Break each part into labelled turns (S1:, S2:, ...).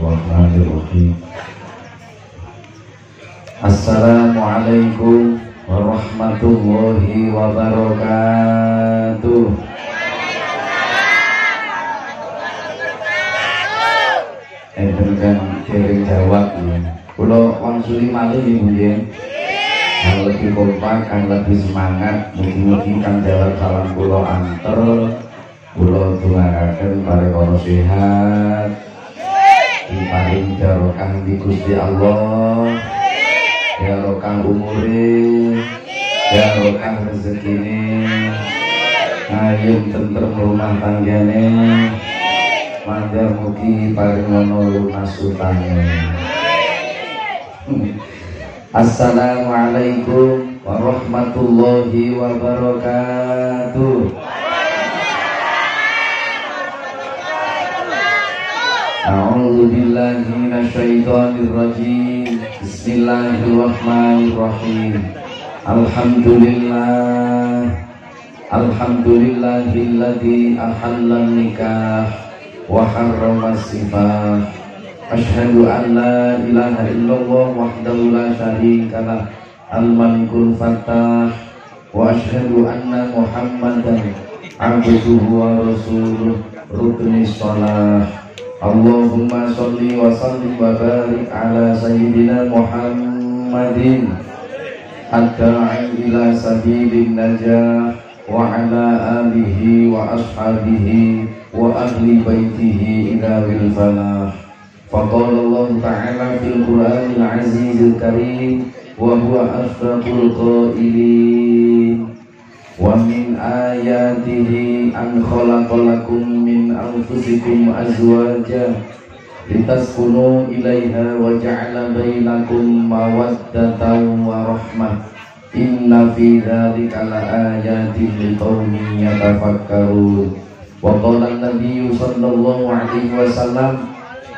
S1: Bismillahirrahmanirrahim. Assalamualaikum warahmatullahi wabarakatuh. Enten kirim jawab ya. Kula wangsuli malih ibu nggih. Kang lebih kompak, kang lebih semangat, mugi-mugi kang jawab salam kula anter. Kula doaken paring sehat. Diparing barokah di Gusti Allah. Barokah umure, barokah rezekine, ayem tentrem rumah tanggane, mandar mugi paring ono lunas utane. Assalamualaikum warahmatullahi wabarakatuh. A'udzu billahi minasyaitonir rajim. Bismillahirrahmanirrahim. Alhamdulillahilladzi ahallan nikah wa harrama sifah. Asyhadu an la ilaha illallah wahdahu la syarika lah, al-malikul fattah, wa asyhadu anna Muhammadan abduhu wa rasuluh ruknis shalah. Allahumma sholli wa sallim wa barik ala sayyidina Muhammadin ad-da'i ila sabilin najah wa ala alihi wa ashabihi wa ahli baitihi ila wil falah. Faqala Allah ta'ala fil Qur'anil azizil karim wa huwa ashraful qailin. Wa min ayatihi an khalaqalakum min anfusikum azwajan litaskunu ilaiha wa ja'ala bainakum mawaddatan wa rahmah. Inna fi dzalika laayatin liqaumin yatafakkarun. Wa qala an-nabiyyu sallallahu alaihi wasallam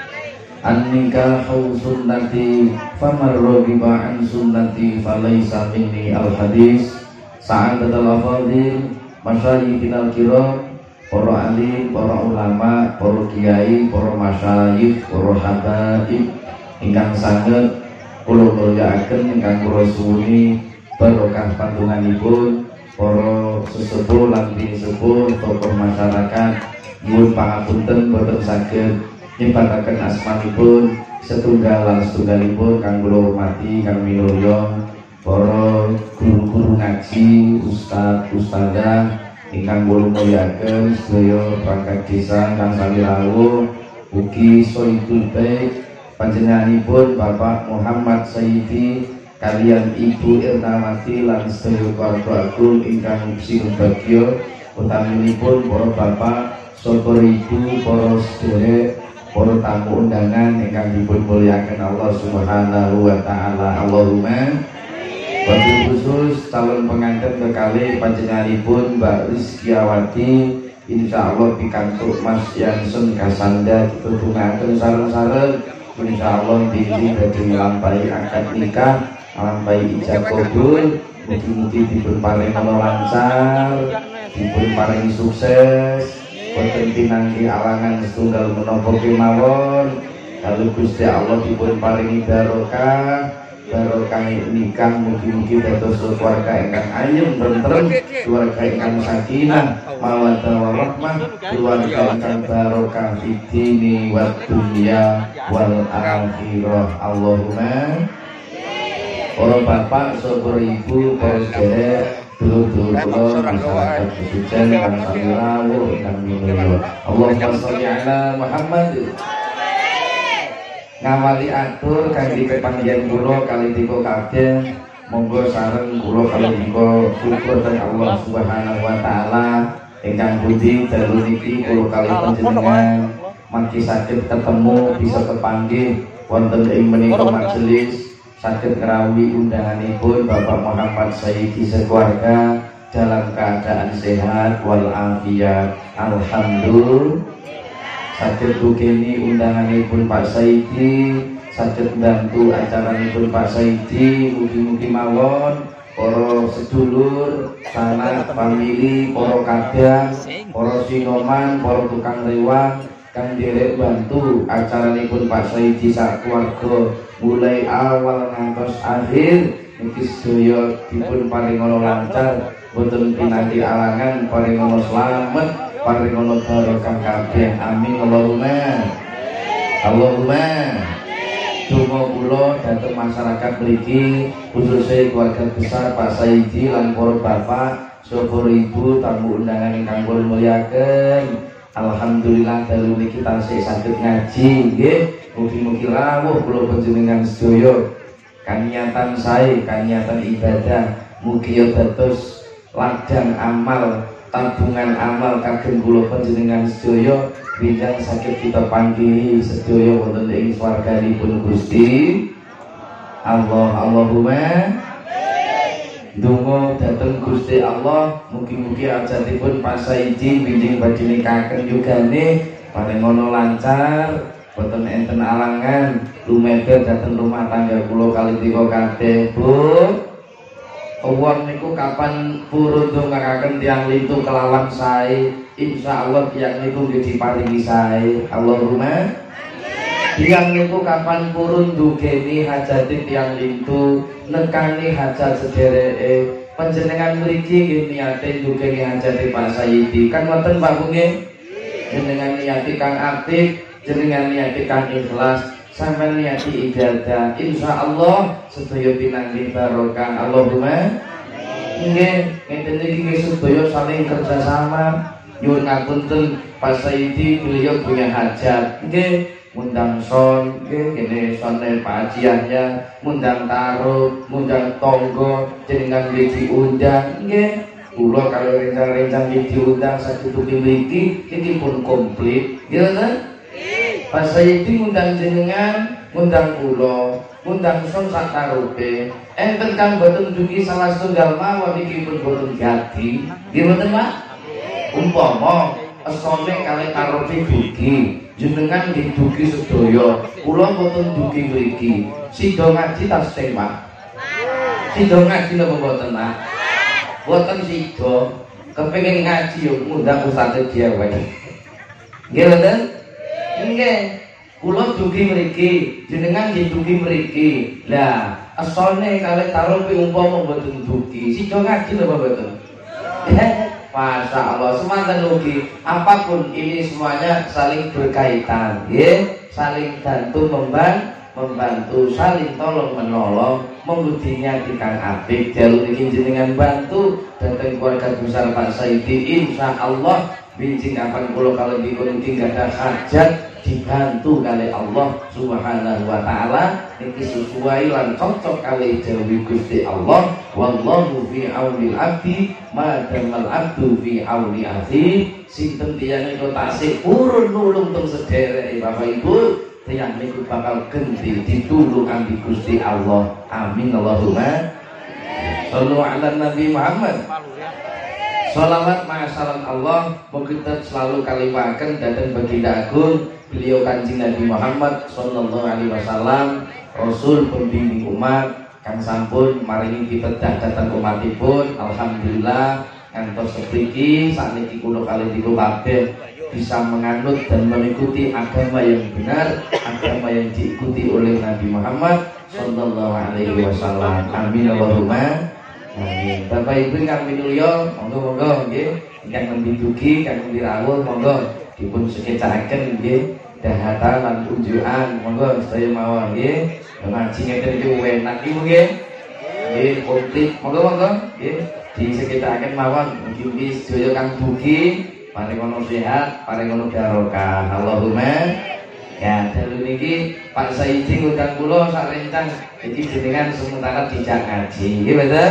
S1: an-nikahu sunnati faman raghiba an sunnati falaysa minni. Al-hadis. Sa'adatul afadhil masyayikhin al-kiram, para alim, para ulama, para kiai, para masyayikh, para habaib ingkang saged kula mulyakaken, ingkang kula suwuni barokah pantunganipun para sesepuh lan sepuh tokoh masyarakat. Nyuwun pangapunten boten saged nyebataken asmanipun setunggal lan setunggalipun kang kula hormati, kang minulya para guru-guru ngaji, ustadz, ustadzah ingkang kula mulyakaken, sedaya perangkat desa kang sami rawuh, ugi Sohibul Bait panjenenganipun Bapak Muhammad Sayyidi kalian Ibu Irnawati lan sedaya keluarga agung ingkang sinebagya, utaminipun para bapak, saha ibu, para sedherek, para tamu undangan ingkang dipun mulyakaken Allah Subhanahu wa taala. Allahumma. Wabil khusus calon pengantin kekali panjenenganipun Mbak Rizkiawati, insyaallah pikantuk Mas Yansen Kasanda ditutungake sareng-sareng, insyaallah binti badhe nglampahi akad nikah, nglampahi ijab kabul. Mugi-mugi dipun paring lancar, dipun paring sukses, boten pinangki alangan setunggal menapa kemawon. Kalau Gusti Allah dipun paringi barokah, barokah nikah, mugi-mugi dados keluarga ingkang ayem tentrem, keluarga ingkang sakinah mawaddah warahmah, keluarga ingkang barokah fid dini wad dunya wal akhirah. Allahumma. Para bapak, saudara ibu, para sedherek, dulur-dulur kula masyarakat Besujen kang sami rawuh ingkang minulya. Allahumma sholli ala Muhammad. Ngawali atur kangge pepanggihan kula kali tiga kabeh, monggo sareng kula kali tiga syukur dhateng Allah Subhanahu wa taala ingkang budi dalu niki kula kali panjenengan mangke saged ketemu, bisa kepanggih wonten ing menika majelis, saged ngrawuhi undanganipun Bapak Muhammad Sayyidi sekeluarga dalam keadaan sehat wal afiat. Alhamdulillah. Saged dukeni undanganipun Pak Sayyidi, saged bantu acaranipun Pak Sayyidi, mugi-mugi mawon para sedulur, sanak famili, para kadang, para sinoman, para tukang rewang kang derek bantu acaranipun Pak Saidi sak keluarga mulai awal ngantos akhir niki sedaya dipun paringono lancar boten pinanti alangan paringono slamet paringono barokah kabeh amin Allahumma donga kula dhateng masyarakat mriki khususnya keluarga besar Pak Saidi lan para bapak saha ibu tamu undangan ingkang kula mulyaken. Alhamdulillah dalu niki tansih saged ngaji nggih. Mugi-mugi rawuh kula panjenengan sedaya kaniatan sae, kaniatan ibadah mugi ya dados ladang amal, tabungan amal kagem kula panjenengan sedaya binjang saged kita panggihi sedaya wonten ing swarganipun Gusti Allah. Allahumma donga dhateng Gusti Allah mugi-mugi ajatipun Pak Saidi binjing badhe nikahaken yugane paringono lancar boten enten alangan lumeber dhateng rumah tangga kula kalitiko kabeh. Bu wong niku kapan purun dongakaken tiyang lintu kelawan sae insyaallah tiyang niku nggih diparingi sae. Allahumma tiyang niku kapan purun dugeni hajate tiyang lintu nekani hajat sedereke panjenengan mriki nggih niate dugeni hajate Pak Saidi kan wonten Pak nggih jenengan niati kang apik jenengan niati kang ikhlas sampeyan niati ibadah insyaallah sedaya pinanggih barokah. Allahumma nggih ngeten iki nggih sedaya saling kerjasama nyuwun ngapunten Pak Saidi beliau punya hajat nggih mundang son kene sonel pajiannya mundang taruh mundang tonggo jenengan diundang nggih kula kalau rencang-rencang diundang satu mriki iki pun komplit nggih kan Pak Saidi mundang jenengan mundang kula mundang son sak taruhe enten kang boten dugi salah setunggal mawon iki pun boten gati nggih mboten Pak umpama esone kalih taruhe dugi jenengan didugi sedaya kula mboten dugi mriki sida ngaji tas Pak sida ngaji napa mboten Pak mboten sida kepengin ngaji yo ngundang ustaz dhewe nggih mboten nggih kula dugi mriki jenengan didugi mriki lah asone kalih taruh umpama mboten dugi sida ngaji napa mboten Masya Allah, semantan ugi apapun ini semuanya saling berkaitan ya, saling bantu membantu, saling tolong menolong mengudinya di kang apik jalur ini jenengan bantu datang keluarga besar Pak Saidi insya Allah bincang akan pulau kalau dikon tinggal ada hajat dibantu kali Allah subhanahu wa ta'ala ini sesuai lan cocok kali jawi Gusti Allah wallahu fi aunil abdi madamal abdu fi auni akhi sinten tiyang niku tasih purun nulung teng sederek Bapak Ibu tiyang niku bakal genti ditulung ambi Gusti Allah amin Allahumma shallu ala Nabi Muhammad. Salawat ma'asalam Allah kita selalu kalimakan datang baginda agung beliau Kanjeng Nabi Muhammad sallallahu alaihi wasallam Rasul pembimbing umat kang sampun maringi pitedah datang umatipun alhamdulillah ngantos sepriki sakniki kula kalih niku kabeh bisa menganut dan mengikuti agama yang benar agama yang diikuti oleh Nabi Muhammad sallallahu alaihi wasallam amin Allahumma amin. Bapak Ibu kang minulya monggo-monggo nggih ingkang nembe dugi kang nembe rawuh monggo dipun sekecakaken nggih dahatan lan unjukan monggo sedaya mawon nggih ngaji ngeten iki enak iki nggih nggih komplit monggo-monggo nggih disekecakaken mawon mugi-mugi sedaya kang dugi paringono sehat paringono barokah Allahumma ya dalu niki Pak Saidi ngundang kula sak rencang iki jenengan sementara dijak ngaji nggih mboten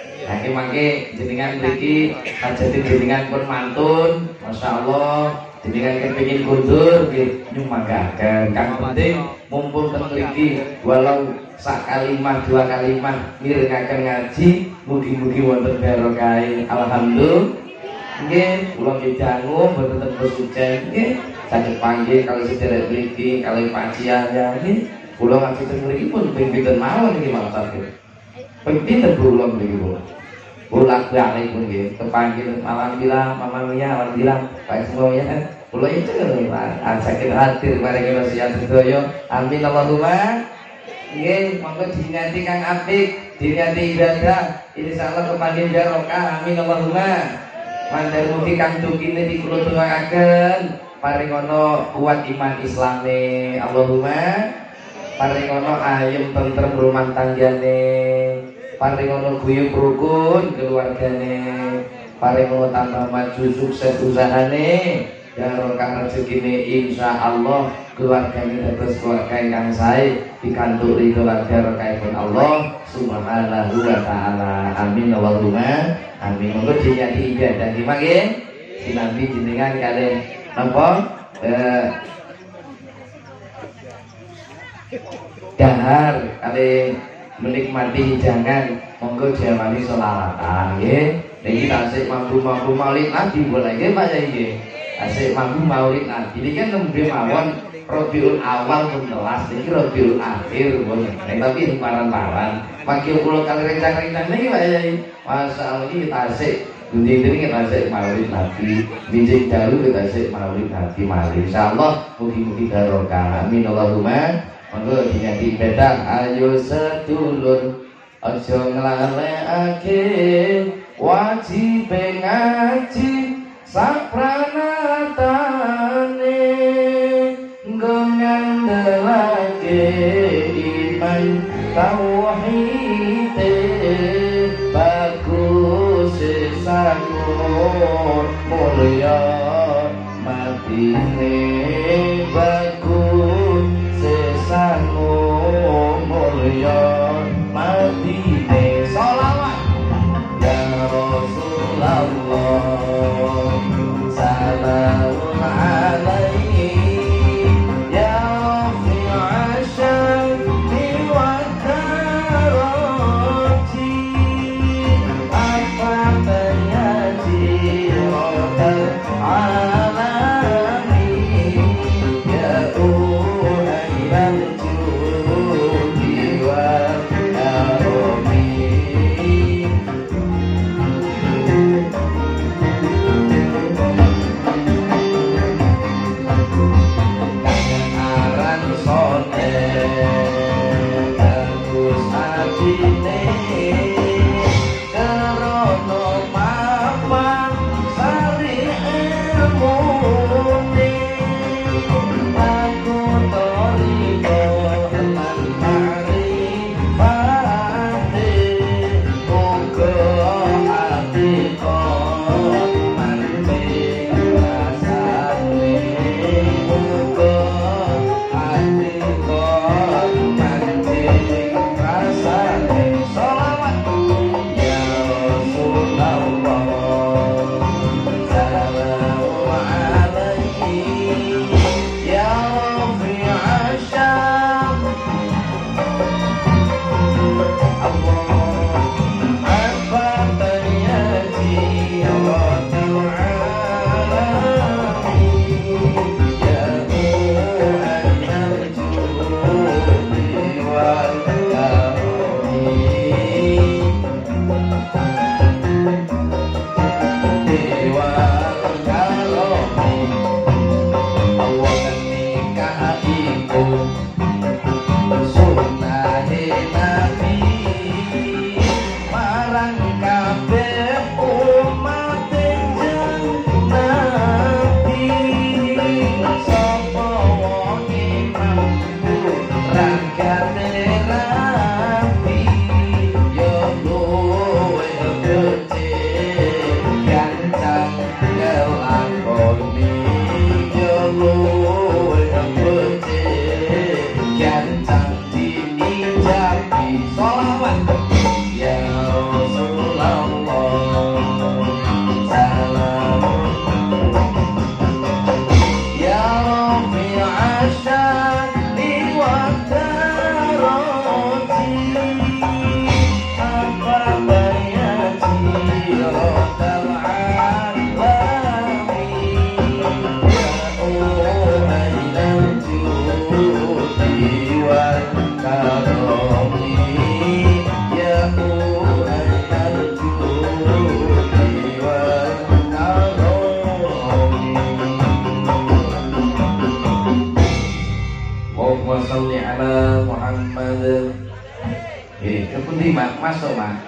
S1: mangke jenengan mriki hajate jenengan pun mantun masyaallah jenengan kepengin kundur nggih nyumanggaken kang penting mumpung teng mriki walau sak kalimah dua kalimah mirengaken ngaji mugi-mugi wonten barokah alhamdulillah nggih kula dangu mboten ten sucen nggih saged panggih kalau sederek mriki kalau pacian ya nggih kula ngaji teng mriki pun ping pinten mawon niki maksud ping pinten kula mriki bolak balik pun gitu kepanggil alhamdulillah mamanya alhamdulillah baik semuanya Kula itu sakit hati bareng wasiat sedaya. Amin Allahumma. Nggih, monggo dinyati Kang Apik, dinyati ibadah. Insyaallah kepanggih barokah. Amin Allahumma. Mandar mugi Kang Dukine dikula tungakaken paringono kuat iman Islame. Allahumma. Paringono ayem tentrem rumah tanggane. Paringono guyub rukun keluargane. Paringono tambah maju sukses usahane. Barokah rezekine insyaallah keluargane terus keluarga ingkang sae pikantuk ridho lan barokahipun Allah subhanahu wa ta'ala. Amin Allahumma amin. Monggo dinyati ibadah nggih sinambi jenengan kalih napa dahar kalih menikmati hidangan. Monggo jamani sholawatan nggih. Niki tasik mampu-mampu maulid Nabi boleh nggih Pak Yai nggih. Asik mampu maulid Nabi ini kan nembe mawon Rabiul Awal mentelas niki Rabiul Akhir boleh. Tapi paran-paran makil kula kali rencang-rencang niki Pak Yai. Masyaallah iki tasik Gundi-gundi kita tasik maulid Nabi, bijik dalu kita tasik maulid Nabi malih. Insyaallah mugi-mugi barokah. Amin Allahumma. Monggo dinyati ibadah. Ayo sedulur aja nglalekake wajib ngaji sapranatane nggo ngandelake iman tauhid bagus sesangun mulya matine bagus sesangun mulya matine. Sholawat ya Rasulullah salamun alaihi ya rafi'a syarri wa darajati apa yaji rotal alami ya uhailan judi wa karomi. Oh sholli ala Muhammad. Kepundi mak masuk mak.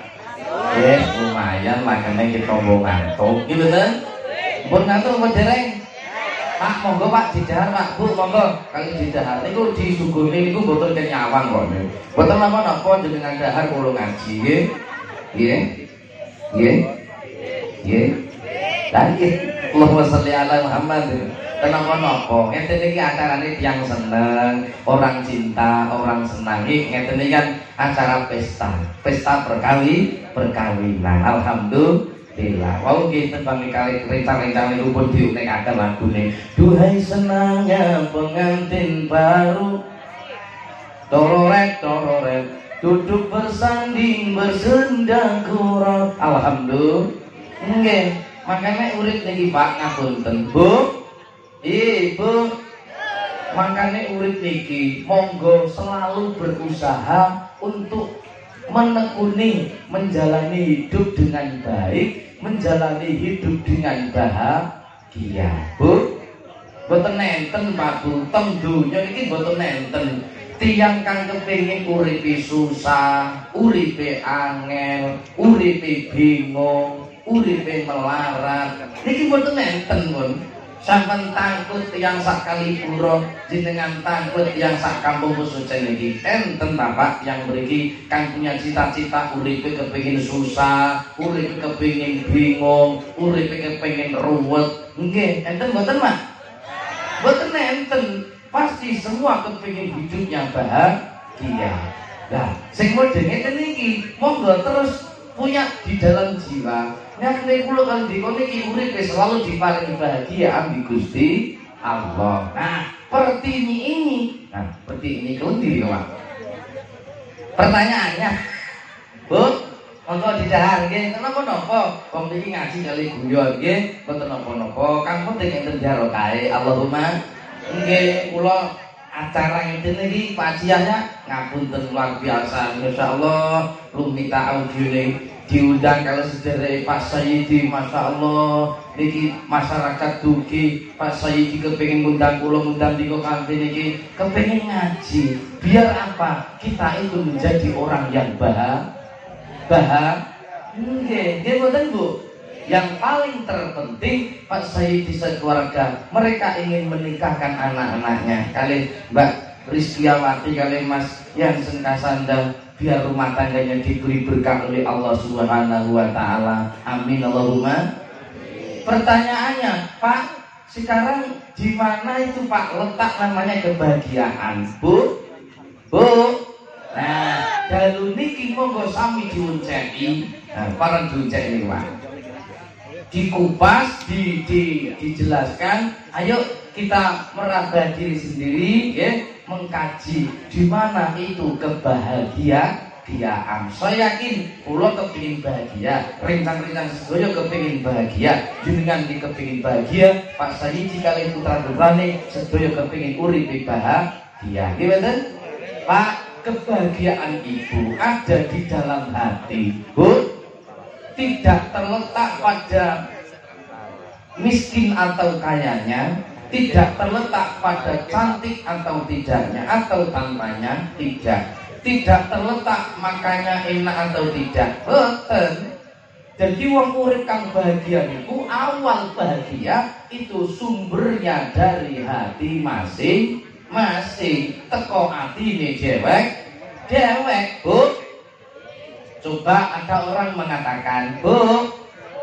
S1: Lumayan makanya kita mau ngantuk. Gitu kan? Pun ngantuk apa dereng? Pak monggo Pak didahar Pak Bu monggo kali didahar. Niku disuguhne niku mboten kenyawang kok. Mboten napa-napa jenengan dahar kula ngaji nggih. Nggih. Nggih. Nggih. Lah nggih. Allahumma sholli ala Muhammad. Kenapa-napa? Ngeten iki acarane tiyang seneng, orang cinta, orang senang. Ngeten iki kan acara pesta. Pesta perkawinan. Alhamdulillah. Wau nggih tembang kali rencang-rencang niku pun diunekaken lagune. Duhai senangnya pengantin baru. Tororet duduk bersanding bersendang kurang. Alhamdulillah. Nggih, makane urip niki Pak ngapunten, Bu. Ibu, makanya urip niki monggo selalu berusaha untuk menekuni menjalani hidup dengan baik, menjalani hidup dengan bahagia. Bu, boten nenten Pak Bu, teng donya niki boten nenten. Tiyang kang kepengin uripe susah, uripe angel, uripe bingung, uripe melarat. Niki boten nenten, Pun. Sampai tangkut yang sakali pura jenengan tangkut yang sak kampung Sucen iki enten Bapak yang beriki kang punya cita-cita uripe kepengin susah, uripe kepengin bingung, uripe kepengin ruwet. Nggih, enten mboten Mak? Mboten enten. Pasti semua kepengin hidupnya bahagia. Lah, sing model ngeten iki monggo terus punya di dalam jiwa. Nek kula kan dikon iki uripe selalu diparingi bahagia ambi Gusti Allah. Nah, seperti ini. Nah, seperti ini kelendir ya, Pak. Pertanyaannya, Bu, monggo didahar nggih. Napa-napa? Wong iki ngaji kali guyon nggih, mboten napa-napa. Kang penting enten barokah. Allahumma nggih kula acara ngeten iki pajiannya ngapunten luar biasa. Masyaallah, lumita audione diundang kalau sedherek Pak Sayyidi, Masya Allah niki masyarakat dugi Pak Sayyidi kepengin ngundang kula ngundang diko kanthi niki kepengin ngaji biar apa kita itu menjadi orang yang bahagia. Nggih mboten Bu. Yang paling terpenting Pak Sayyidi sekeluarga mereka ingin menikahkan anak-anaknya kali Mbak Rizkyawati kali Mas Yansen Kasanda biar rumah tangganya diberi berkah oleh Allah Subhanahu wa Ta'ala. Amin Allahumma. Pertanyaannya, Pak, sekarang di mana itu Pak letak namanya kebahagiaan? Bu? Nah, dalu niki monggo sami diunceki. Nah, para diunceki Pak. Dikupas, dijelaskan. Ayo kita meraba diri sendiri, ya. Mengkaji di mana itu kebahagiaan. Saya yakin kula kepingin bahagia, rencang-rencang sedaya kepingin bahagia, jenengan iki kepingin bahagia, Pak Sayyidi kali putra-putrane sedaya kepingin urip bahagia. Nggih mboten? Pak, kebahagiaan itu ada di dalam hati. Bu, tidak terletak pada miskin atau kayanya, tidak terletak pada cantik atau tidaknya atau tampaknya, tidak terletak makanya enak atau tidak. Betul. Jadi wong urip kang bahagia niku awal bahagia itu sumbernya dari hati masing-masing. Teko atine dewek. Bu. Coba ada orang mengatakan, Bu,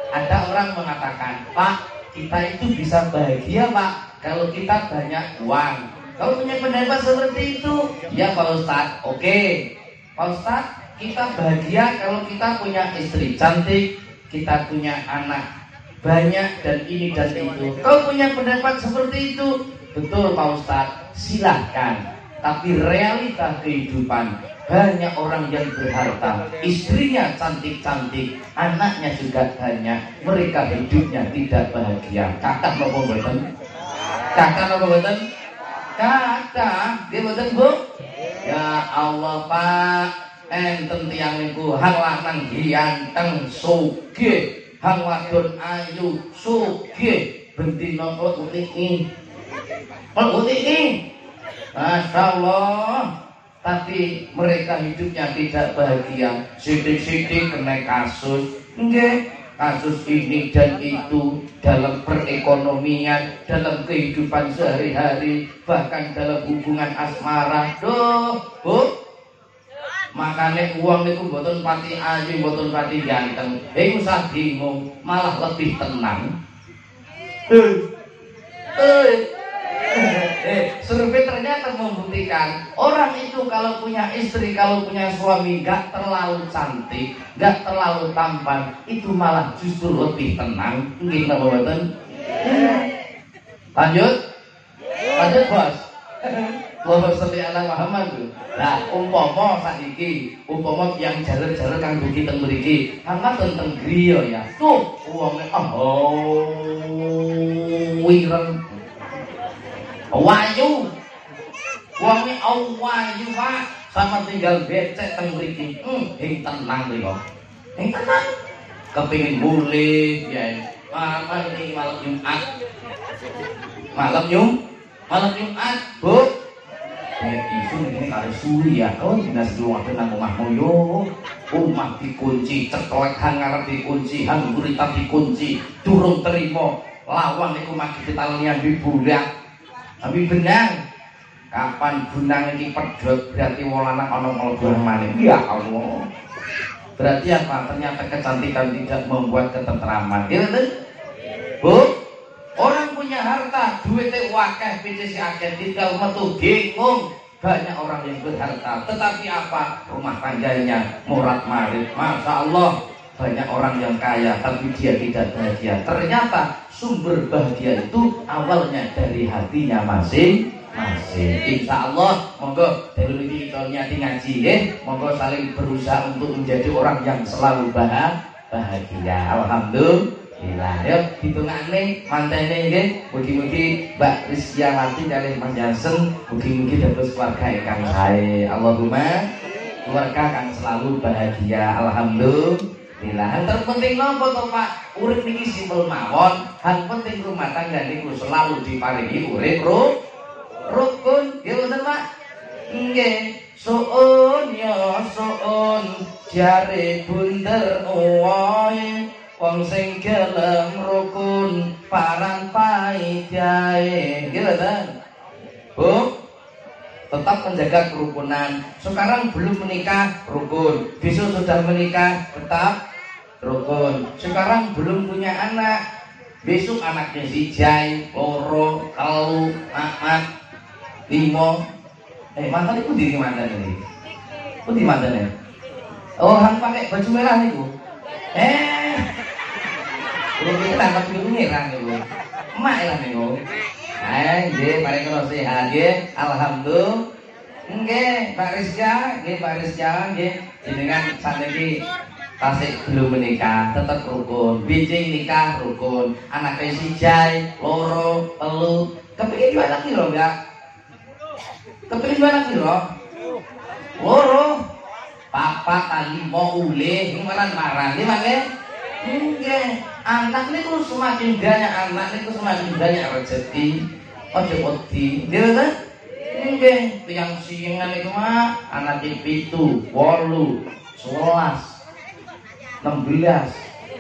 S1: Pak, kita itu bisa bahagia Pak kalau kita banyak uang. Kau punya pendapat seperti itu? Ya Pak Ustadz. Oke Pak Ustadz, kita bahagia kalau kita punya istri cantik, kita punya anak banyak dan ini dan itu. Kau punya pendapat seperti itu? Betul Pak Ustadz, silahkan. Tapi realita kehidupan, banyak orang yang berharta, istrinya cantik-cantik, anaknya juga banyak, mereka hidupnya tidak bahagia. Kakak nopo mboten? Kakak, dia mboten Bu? Ya Allah Pak, enten tiyang niku hang lanang ganteng sugih, hang wadon ayu sugih, bendina kok utiki. Masya Allah. Tapi mereka hidupnya tidak bahagia. Sidik-sidik kena kasus. Nggih, kasus ini dan itu dalam perekonomian, dalam kehidupan sehari-hari, bahkan dalam hubungan asmara. Duh, Bu. Makanya uang itu mboten pati ayu, mboten pati ganteng. Usah bingung, malah lebih tenang. Survei ternyata membuktikan orang itu kalau punya istri, kalau punya suami gak terlalu cantik, gak terlalu tampan, itu malah justru lebih tenang. Nggih napa mboten? Lanjut, lanjut bos. Allahumma sholli ala Muhammad. Nah, umpama saiki, umpama yang jaler-jaler kang dugi teng mriki, angkat teng griya ya. Tuh, wonge wireng. Wayu. Wonge wayu, Pak. Sama tinggal becek teng mriki. Tenang lho. Tenang. Kepengin mulih ya. Malam ini malam Jumat. Malam Jumat, Bu. Isu ini kali suri ya, kau dinas dulu waktu nang omahmu yo. Omah dikunci, ceklek hang ngarep dikunci, hang gurita dikunci, durung terima. Lawang niku magi ditalenian dibudak. Tapi benang. Kapan bunang iki pedhot berarti wong lanang ana mlebu maneh. Ya Allah. Berarti apa? Ternyata kecantikan tidak membuat ketentraman. Ya betul? Bu, orang punya harta, duitnya wakeh, PCC akeh, tinggal metu bingung. Banyak orang yang berharta, tetapi apa? Rumah tangganya morat-marit. Masya Allah, banyak orang yang kaya, tapi dia tidak bahagia. Ternyata sumber bahagia itu awalnya dari hatinya masing-masing. Insya Allah, monggo dari ini kita nyati ngaji, monggo saling berusaha untuk menjadi orang yang selalu bahagia. Alhamdulillah. Yuk hitungane mantene nggih, mugi-mugi Mbak Rizkyawati kalih Mas Jansen mugi-mugi dados keluarga ingkang sae. Allahumma keluarga kang selalu bahagia. Alhamdulillah. Yang terpenting napa to Pak? Urip niki simpel mawon. Yang penting rumah tangga niku selalu diparingi urip rukun. Nggih wonten Pak? Nggih. Suun ya suun jare bunder uwoe. Wong sing gelem rukun paran paijae. Nggih mboten? Bu, tetap menjaga kerukunan. Sekarang belum menikah, rukun. Besok sudah menikah, tetap rukun. Sekarang belum punya anak, besok anaknya sijai, loro, telu, papat, limo. Mantan itu di mantan ini? Itu di mantan ya? Oh, hang pakai baju merah niku. Lu kita tangkap dulu ngerang ya, emak lah nih bu. Nggih, paling kalau sehat nggih, alhamdulillah. Nggih, Pak Rizka, nggih. Jenengan saniki tasik belum menikah, tetap rukun. Bijing nikah rukun. Anaknya sijai, loro, telu. Kepengin dua anak piro enggak? Kepengin dua anak piro? Loro. Papat, limo, ulih, marang-marang. Nggih, mangke. Nggih, anak niku semakin banyak anak niku semakin banyak rezeki. Ojo wedi, nggih ta? Nggih, tiyang singan niku mah anak 7, 8, 11, 16,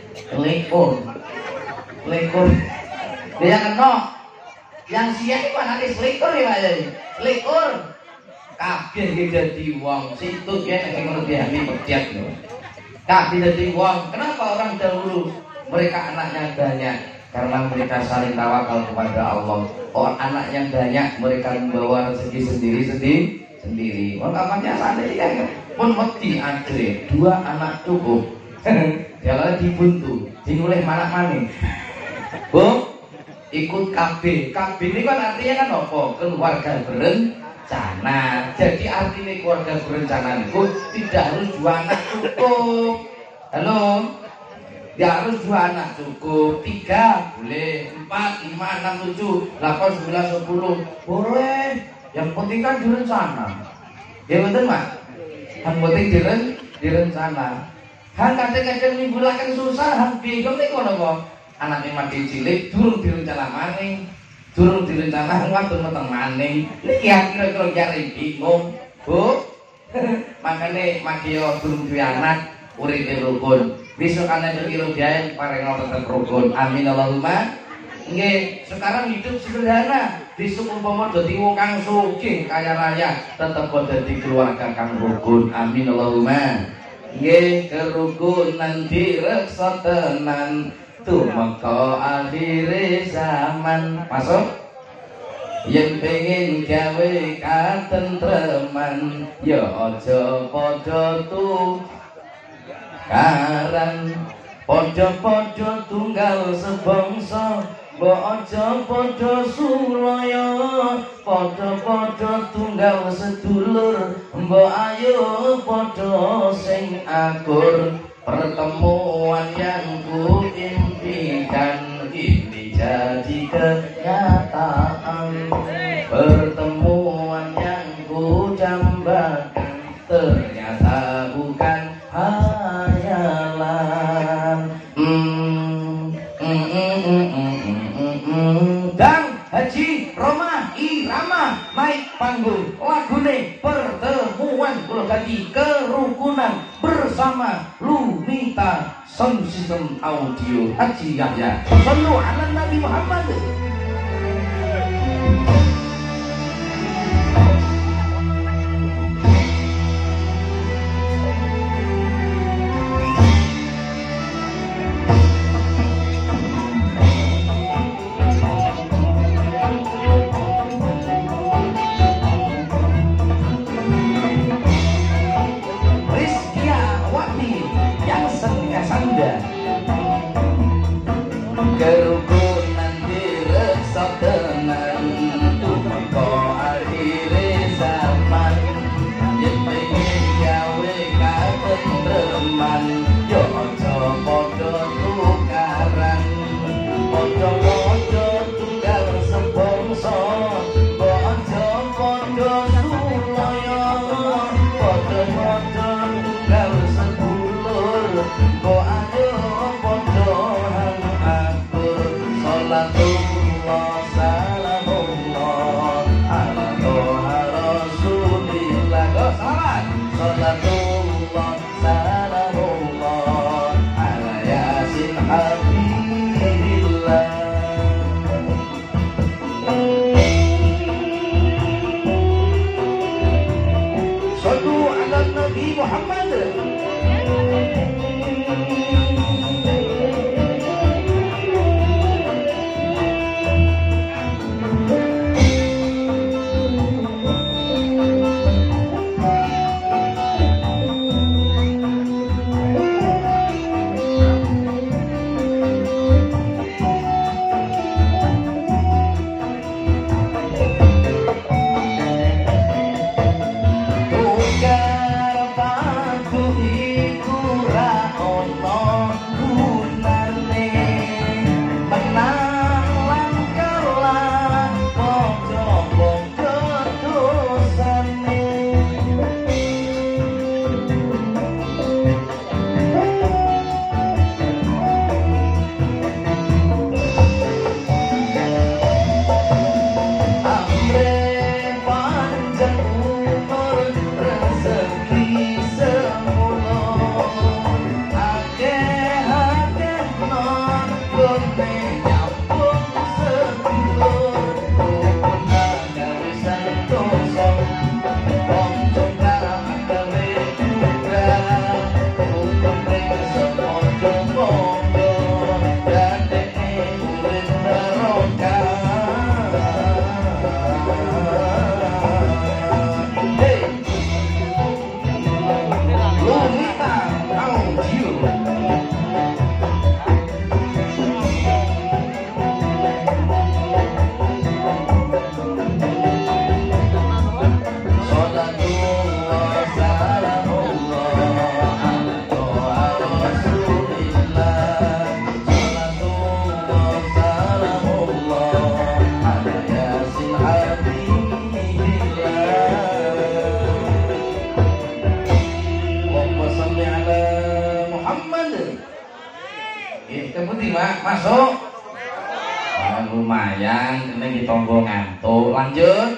S1: 21. Dia kena. Yang siang iku anake 21 ya, Pak. 21. Kabeh iki dadi wong situ yen nek ngono dihami pedet lho. Kabeh dadi wong. Kenapa orang dahulu mereka anaknya banyak? Karena mereka saling tawakal kepada Allah. Anak yang banyak mereka membawa rezeki sendiri. Wong kapannya santri kan pun mesti adre 2 anak cukup. Jalan dibuntu, dimulai mana-mana. Bu, ikut KB. KB ini kan artinya kan apa? Keluarga berencana. Jadi artinya keluarga berencana itu tidak harus 2 anak cukup. Halo? Ya harus 2 anak cukup, 3 boleh, 4, 5, 6, 7, 8, 9, 10 boleh. Yang penting kan direncana. Ya betul Mak? Yang penting direncana. Han kadang-kadang nimbulaken susah, han bingung nek ngono kok. Anake mati cilik durung direncana maning. durung direncanakan waktu meteng maning. Niki kira-kira jare bingung, Bu. Makane makya durung duwe anak uripe rukun. Besok anak kira biaya paring tetep rukun. Amin Allahumma. Nggih, sekarang hidup sederhana. Besok umpama dadi wong kang sugih kaya raya, tetep dadi keluarga kang rukun. Amin Allahumma. Nggih, kerukunan direksa tenan tumeka akhire zaman. Masuk. Yen pengen gawe katentreman, ya aja padha tukaran, padha-padha tunggal sebangsa. Mbok aja padha sulaya, padha-padha tunggal sedulur. Mbok ayo padha sing akur. Pertemuan yang ku impikan kini jadi kenyataan. Pertemuan yang ku dambakan ternyata bukan hayalan. Dan Haji Roma Irama naik panggung lagune pertemuan kula dadi kerukunan bersama Lumita Sound System Audio Haji Yahya. Sallu ala Nabi Muhammad. Kerukunan direksa tenan tumeka akhire zaman. Yen pengen gawe katentreman, yo aja padha tukaran, padha-padha tunggal sebangsa. Mbok aja padha sulaya, padha-padha tunggal sedulur. Mbok ayo padha salatullah salamullah ala toha rasulillah. Go salat. Salatullah salamullah ala yasin habibillah. Sallu ala Nabi Muhammad. Masuk. lumayan, ini ditonggo ngantuk. Lanjut.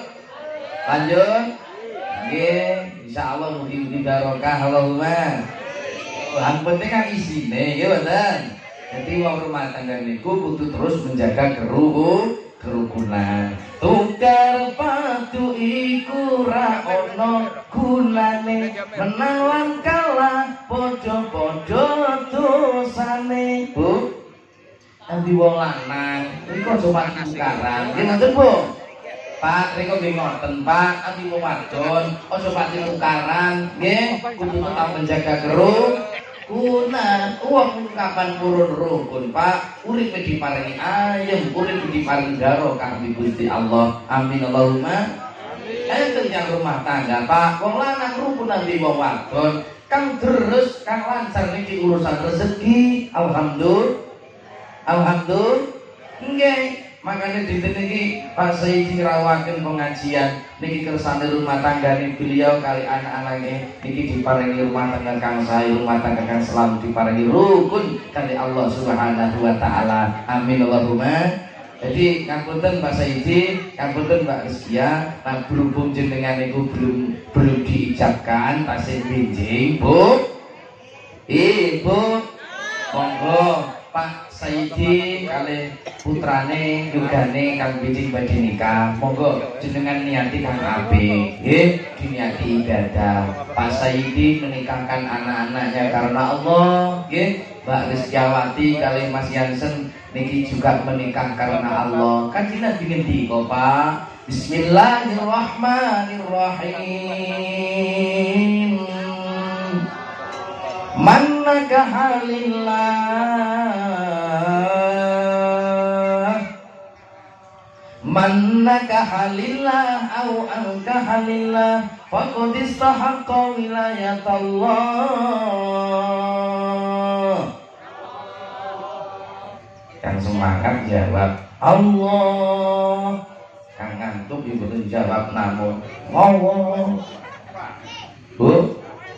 S1: Nggih, insyaallah mugi-mugi barokah Allahumma. Yang penting kan isine, nggih mboten. Jadi wong rumah tangga niku kudu terus menjaga kerukunan. Tukar patu iku ra ono gunane, menang lan kalah padha-padha dosane. Bu, nanti wong lanang niku cuma tukaran. Nggih ngoten, Bu. Pak, riko nggih ngoten, Pak. Nanti wong wadon aja pati tukaran, nggih. Kudu tetap menjaga kerukunan. Uang kapan purun rukun, Pak. Urip diparingi ayem, urip diparingi barokah di Gusti Allah. Amin Allahumma. Enten yang rumah tangga, Pak. Wong lanang rukun nanti wong wadon. Kang terus, kang lancar niki urusan rezeki. Alhamdulillah. Nggih. Makanya dinten niki Pak Sayyidi rawaken pengajian niki kersane rumah tangga beliau kali anak-anaknya niki diparingi rumah tangga kang sae, rumah tangga kang selalu diparingi rukun kali Allah Subhanahu wa taala. Amin Allahumma. Jadi ngapunten Pak Sayyidi, ngapunten Mbak Rizkia, nah berhubung jenengan niku belum diijabkan tasih benjing, Bu. Ibu, monggo Pak Sayyidi kali putrane yugane kang bijing badhe nikah, monggo jenengan niati kang apik nggih, diniati ibadah. Pak Sayyidi menikahkan anak-anaknya karena Allah nggih. Mbak Rizkyawati kali Mas Yansen niki juga menikah karena Allah. Kan Nabi ngendika, Pak, Bismillahirrahmanirrahim. Man nakaha lillah, man nakaha lillah au ankaha lillah faqad istahaqqa wilayatallah. Yang semangat jawab Allah, kang ngantuk ibu jawab namun Allah. Bu,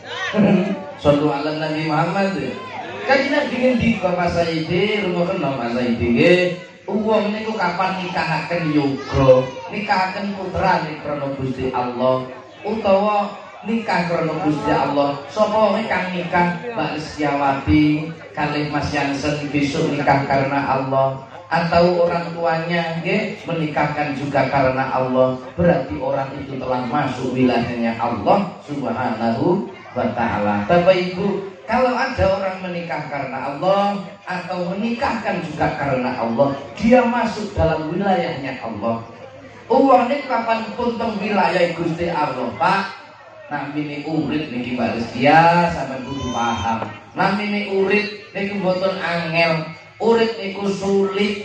S1: sallu ala Nabi Muhammad. Kajian dingin di Bapak Sayyidi, rumah kenal Mas Sayyidi nggih. Uang niku kapan nikahaken yoga, nikahaken putra ning krana Gusti Allah utawa nikah krana Gusti Allah. Sapa kang nikah Mbak Rizkyawati kalih Mas Yansen besok nikah karena Allah, atau orang tuanya nggih menikahkan juga karena Allah, berarti orang itu telah masuk wilayahnya Allah Subhanahu wa ta'ala. Bapak Ibu, kalau ada orang menikah karena Allah atau menikahkan juga karena Allah, dia masuk dalam wilayahnya Allah. Uangnya kapanpun teng wilayah Gusti Allah, Pak. Namine urip niki Mbak Rizkia sampeyan kudu paham. Namine urip niku mboten angel. Urip niku sulit.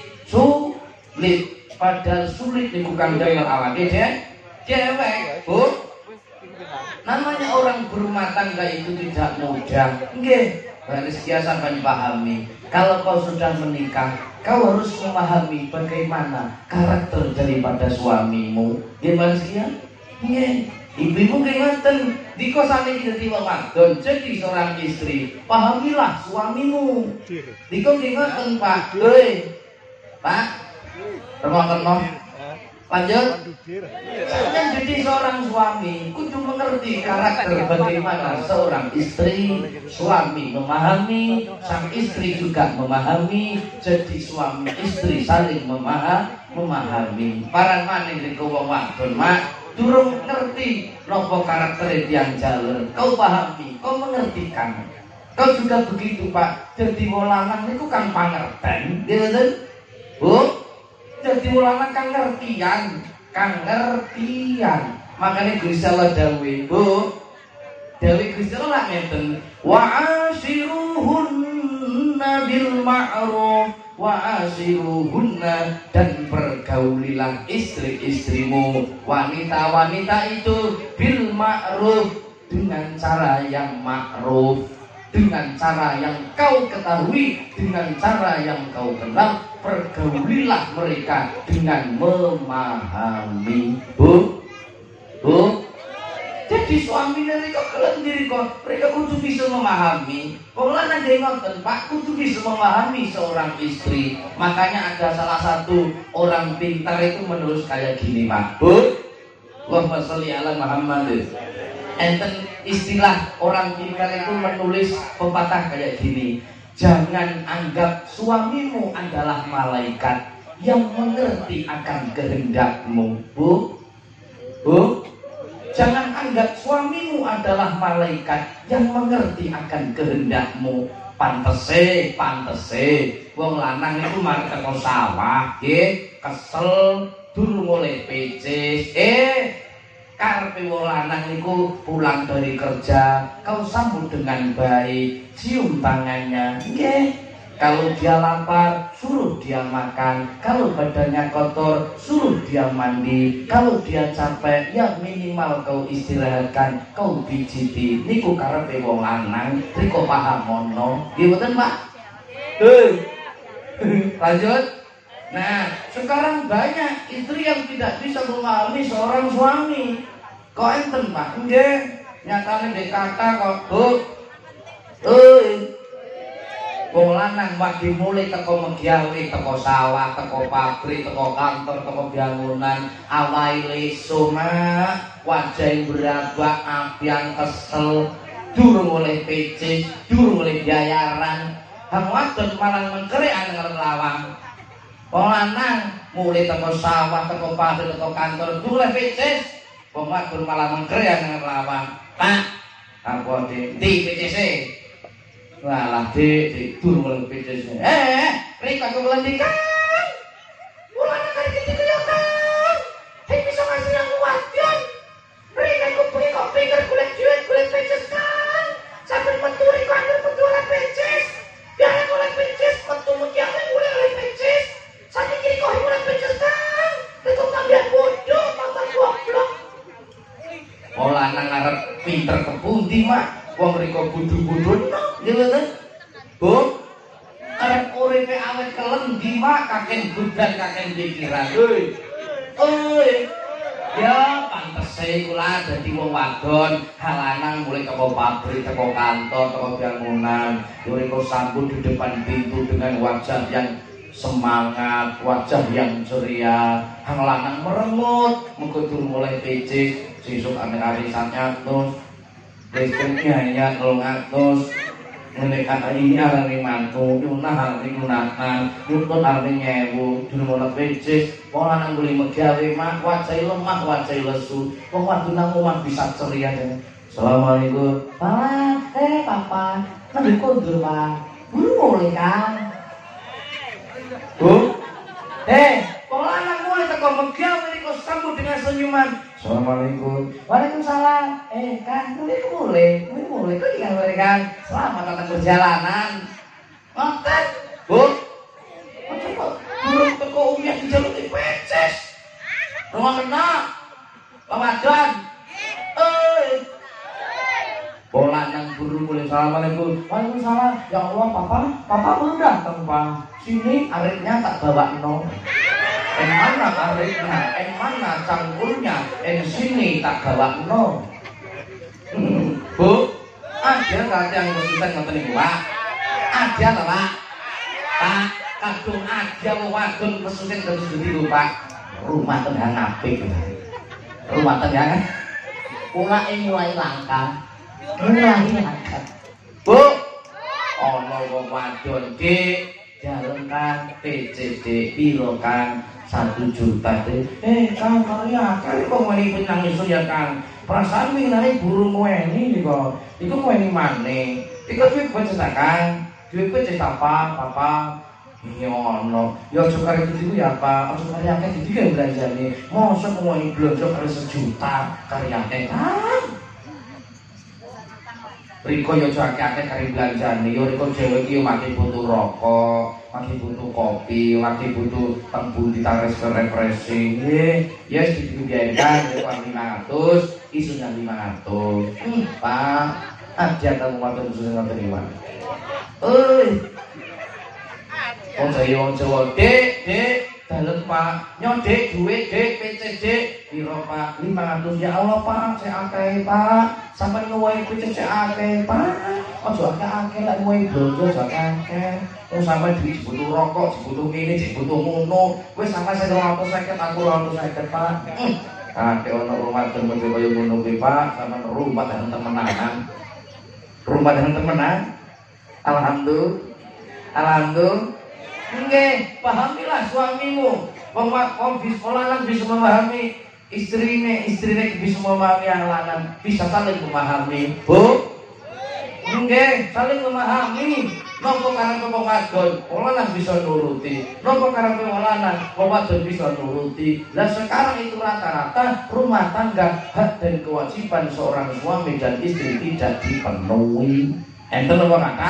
S1: Padahal sulit niku kang daya awake dewek, Bu. Namanya orang berumah tangga itu tidak mudah. Nggih, Mbak Rizkia sampeyan pahami. Kalau kau sudah menikah, kau harus memahami bagaimana karakter daripada suamimu. Nggih, Mbak Rizkia? Nggih. Ibu-ibu kengeten di kosan ini jadi wadon, jadi seorang istri. Pahamilah suamimu. Diko kengeten Pak. Pak, remong-remong. Lanjut. Saya jadi seorang suami, kudu mengerti karakter bagaimana seorang istri. Suami memahami, sang istri juga memahami. Jadi suami istri saling memahami. Para maning di wong wadon, Mak, durung ngerti nopo karakter yang jalan. Kau pahami, kau mengertikan. Kau juga begitu, Pak. Jadi wong lanang niku kan pangerten, nggih, Bu. Jadi ulama kang ngertian. Makanya Gusti Allah dawuh, Bu. Dawuh Gusti Allah ngeten, wa ashiruhunna bil ma'ruf wa ashiruhunna, dan pergaulilah istri-istrimu, wanita-wanita itu bil ma'ruf, dengan cara yang ma'ruf, dengan cara yang kau ketahui, dengan cara yang kau kenal. Pergaulilah mereka dengan memahami. Bu, Jadi suami mereka kelendir kok, mereka kudu bisa memahami. Wong lanang dhewe ngoten, Pak, kudu bisa memahami seorang istri. Makanya ada salah satu orang pintar itu menulis kayak gini, Pak. Bu, Allahumma sholli ala Muhammad. Enten istilah orang pintar itu menulis pepatah kayak gini. Jangan anggap suamimu adalah malaikat yang mengerti akan kehendakmu. Bu, jangan anggap suamimu adalah malaikat yang mengerti akan kehendakmu. Pantese wong lanang itu mari teko sawah nggih kesel durung oleh pecis karepe wong lanang niku pulang dari kerja kau sambut dengan baik, cium tangannya nggih. Kalau dia lapar, suruh dia makan. Kalau badannya kotor, suruh dia mandi. Kalau dia capek, ya minimal kau istirahatkan, kau pijiti. Niku karepe wong lanang, riko paham mono. Nggih mboten, Pak? Lanjut. Nah, sekarang banyak istri yang tidak bisa memahami seorang suami. Kok enten, Pak? Nggih. Nyatane ndek kata kok, Bu. Wong lanang wadi mulai teko megawe, teko sawah, teko pabrik, teko kantor, teko bangunan, awake leso mak, wajah berabak, apian kesel, durung oleh pecis, durung oleh bayaran. Hang wadon malah mengkerik nang lawang. Wong lanang mulai teko sawah, teko pabrik, teko kantor, durung oleh pecis. Wong wadon malah mengkerik nang lawang. Pak, aku di PCC. Walah dik durung oleh pecis. Rika kebelandikan. Mulane kari iki yo kan. Sing bisa ngasih yang wadon. Rika kumpul kok pikir golek duit golek pecis kan. Sampai metu Rika anggere metu oleh pecis. Biar golek pecis metu mekiane oleh pecis. Saiki kiri kok oleh pecis kan. Itu tambihan bodoh tambah goblok. Ora nang arep pinter kepundi mak. Wong riko budu-budu nggih mboten? Bu, arep uripe awet kelendi mak kaken budan kaken pikiran. Ya pantese kula dadi wong wadon, halanang mulai teko pabrik, teko kantor, teko bangunan. Riko sambut di depan pintu dengan wajah yang semangat, wajah yang ceria. Hang lanang merengut, mengko durung mulai pecik, sesuk ane arisan nyatus. Listriknya ya 300 menekan ini arane mantu nyunah arane gunakan nyutut arane nyewu durung ana pecis wong lanang beli megawe mak wajahe lemah wajahe lesu wong wadon nang omah bisa ceria. Assalamualaikum papa nang kondur Pak mulai kan Bu wong lanang mulai teko megawe niku sambut dengan senyuman. Assalamualaikum. Waalaikumsalam. Kan, mulai kok dikan kan. Selamat datang perjalanan. Ngoten, Bu. Coba durung teko umyah dijaluk di pecis. Rumah kena. Ramadan. Bola nang buru mulai. Assalamualaikum. Waalaikumsalam. Ya Allah, papa belum datang, Pak. Sini aritnya tak bawa no. Mana aritnya, mana cangkulnya, sini tak galak no. Bu, ada kata yang kita ngoten Pak. Ada lah Pak. Pak, kadung ada wadon kesusen terus dadi Pak. Rumah tengah apik. Rumah tengah mulai langka. Bu, ana wong wadon Dik, jalan kan PCD piro kan 1 juta Kang karya kali kok ngene benang iso ya Kang perasaan winginane burung ngweni kok iku ngweni maneh iku duit bocah Kang duit bocah papa iya ono ya aja kare itu ya Pak aja kare akeh iki kan belanjane mosok ngweni blonjo kare 1 juta karyane Kang Riko yo akeh kare belanjane yo Riko dhewe iki mati butuh rokok lagi butuh kopi, lagi butuh tembu ditaris ke refreshing. Ya dibiarkan depan 500, isunya 500. Pak, aja kamu matur susun terima. Wong Jawa, Dek, Dalem Pak, nyodek duit dek PCD piro Pak? 500. Ya Allah Pak, saya akeh Pak. Sampai nuwai kucing saya akeh Pak. Ojo akeh lek nuwai blojo aja akeh. Terus sampai dibutuh rokok, dibutuh ini, dibutuh ngono. Wis sampai 250 aku 250 Pak. Ate ono rumah temen kaya ngono kuwi Pak, sampean rumah dan temenan. Rumah dan temenan. Alhamdulillah. Alhamdulillah. Nggih, pahamilah suamimu. Wong lanang bisa memahami istrine bisa memahami lanang, bisa saling memahami. Bu, nggih, saling memahami. Napa karepe wong wadon, wong lanang bisa nuruti. Napa karepe wong lanang, wong wadon bisa nuruti. Lah sekarang itu rata-rata rumah tangga hak dan kewajiban seorang suami dan istri tidak dipenuhi. Enten apa kata?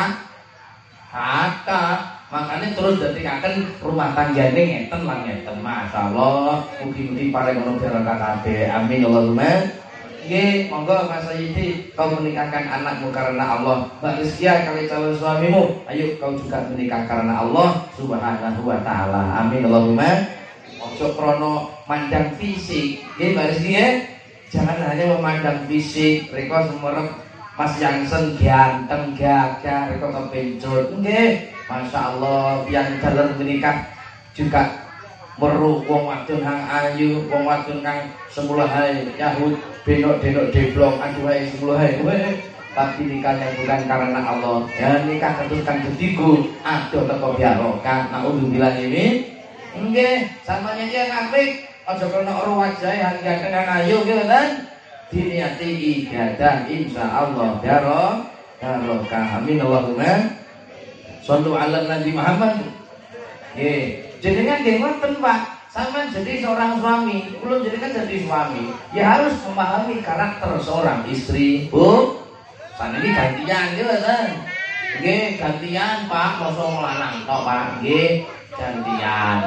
S1: Kata. Makanya terus datikaken rumah tanggane ngeten lan ngeten. Masyaallah, mugi-mugi paring ono barokah kabeh. Amin Allahumma. Nggih, monggo Mas Sayyidi, kau menikahkan anakmu karena Allah. Mbak Rizkia kali calon suamimu, ayo kau juga menikah karena Allah Subhanahu wa taala. Amin Allahumma. Ojo krono mandang fisik. Nggih Mbak Rizkia, jangan hanya memandang fisik. Reko semerep Mas Yangsen ganteng gagah, reko kepencut. Nggih. Masya Allah, yang dalam menikah juga meru wong wadon hang ayu, wong wadon kang semula hai Yahud, benok-benok deblong, aduh hai semula hai. Tapi nikahnya bukan karena Allah. Ya nikah ketuskan ketigu, aduh teko barokah. Naudzubillah ini. Nggih, sampeyan yang apik, aja kena ora wajahe hang ganteng hang ayu nggih mboten. Diniati ibadah insyaallah barokah. Amin Allahumma. Sallu ala Nabi Muhammad. Nggih, jenengan nggih ngoten Pak. Sama jadi seorang suami, belum jadikan jadi suami, ya harus memahami karakter seorang istri. Bu, sana ini gantian gitu kan? Nggih, gantian Pak, mosok lanang tok Pak. Nggih, gantian.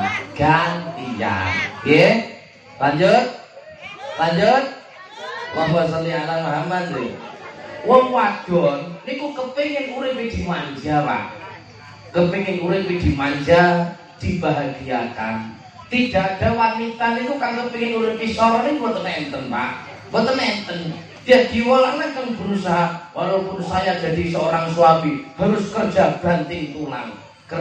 S1: Nggih. Lanjut. Allahumma sholli ala Muhammad. Wong wadon niku kepengin urip dimanja Pak. Kepingin urip dimanja, dibahagiakan. Tidak ada wanita itu kan kepingin urip soro ini mboten enten Pak. Mboten enten. Jadi walane kan berusaha, walaupun saya jadi seorang suami harus kerja banting tulang.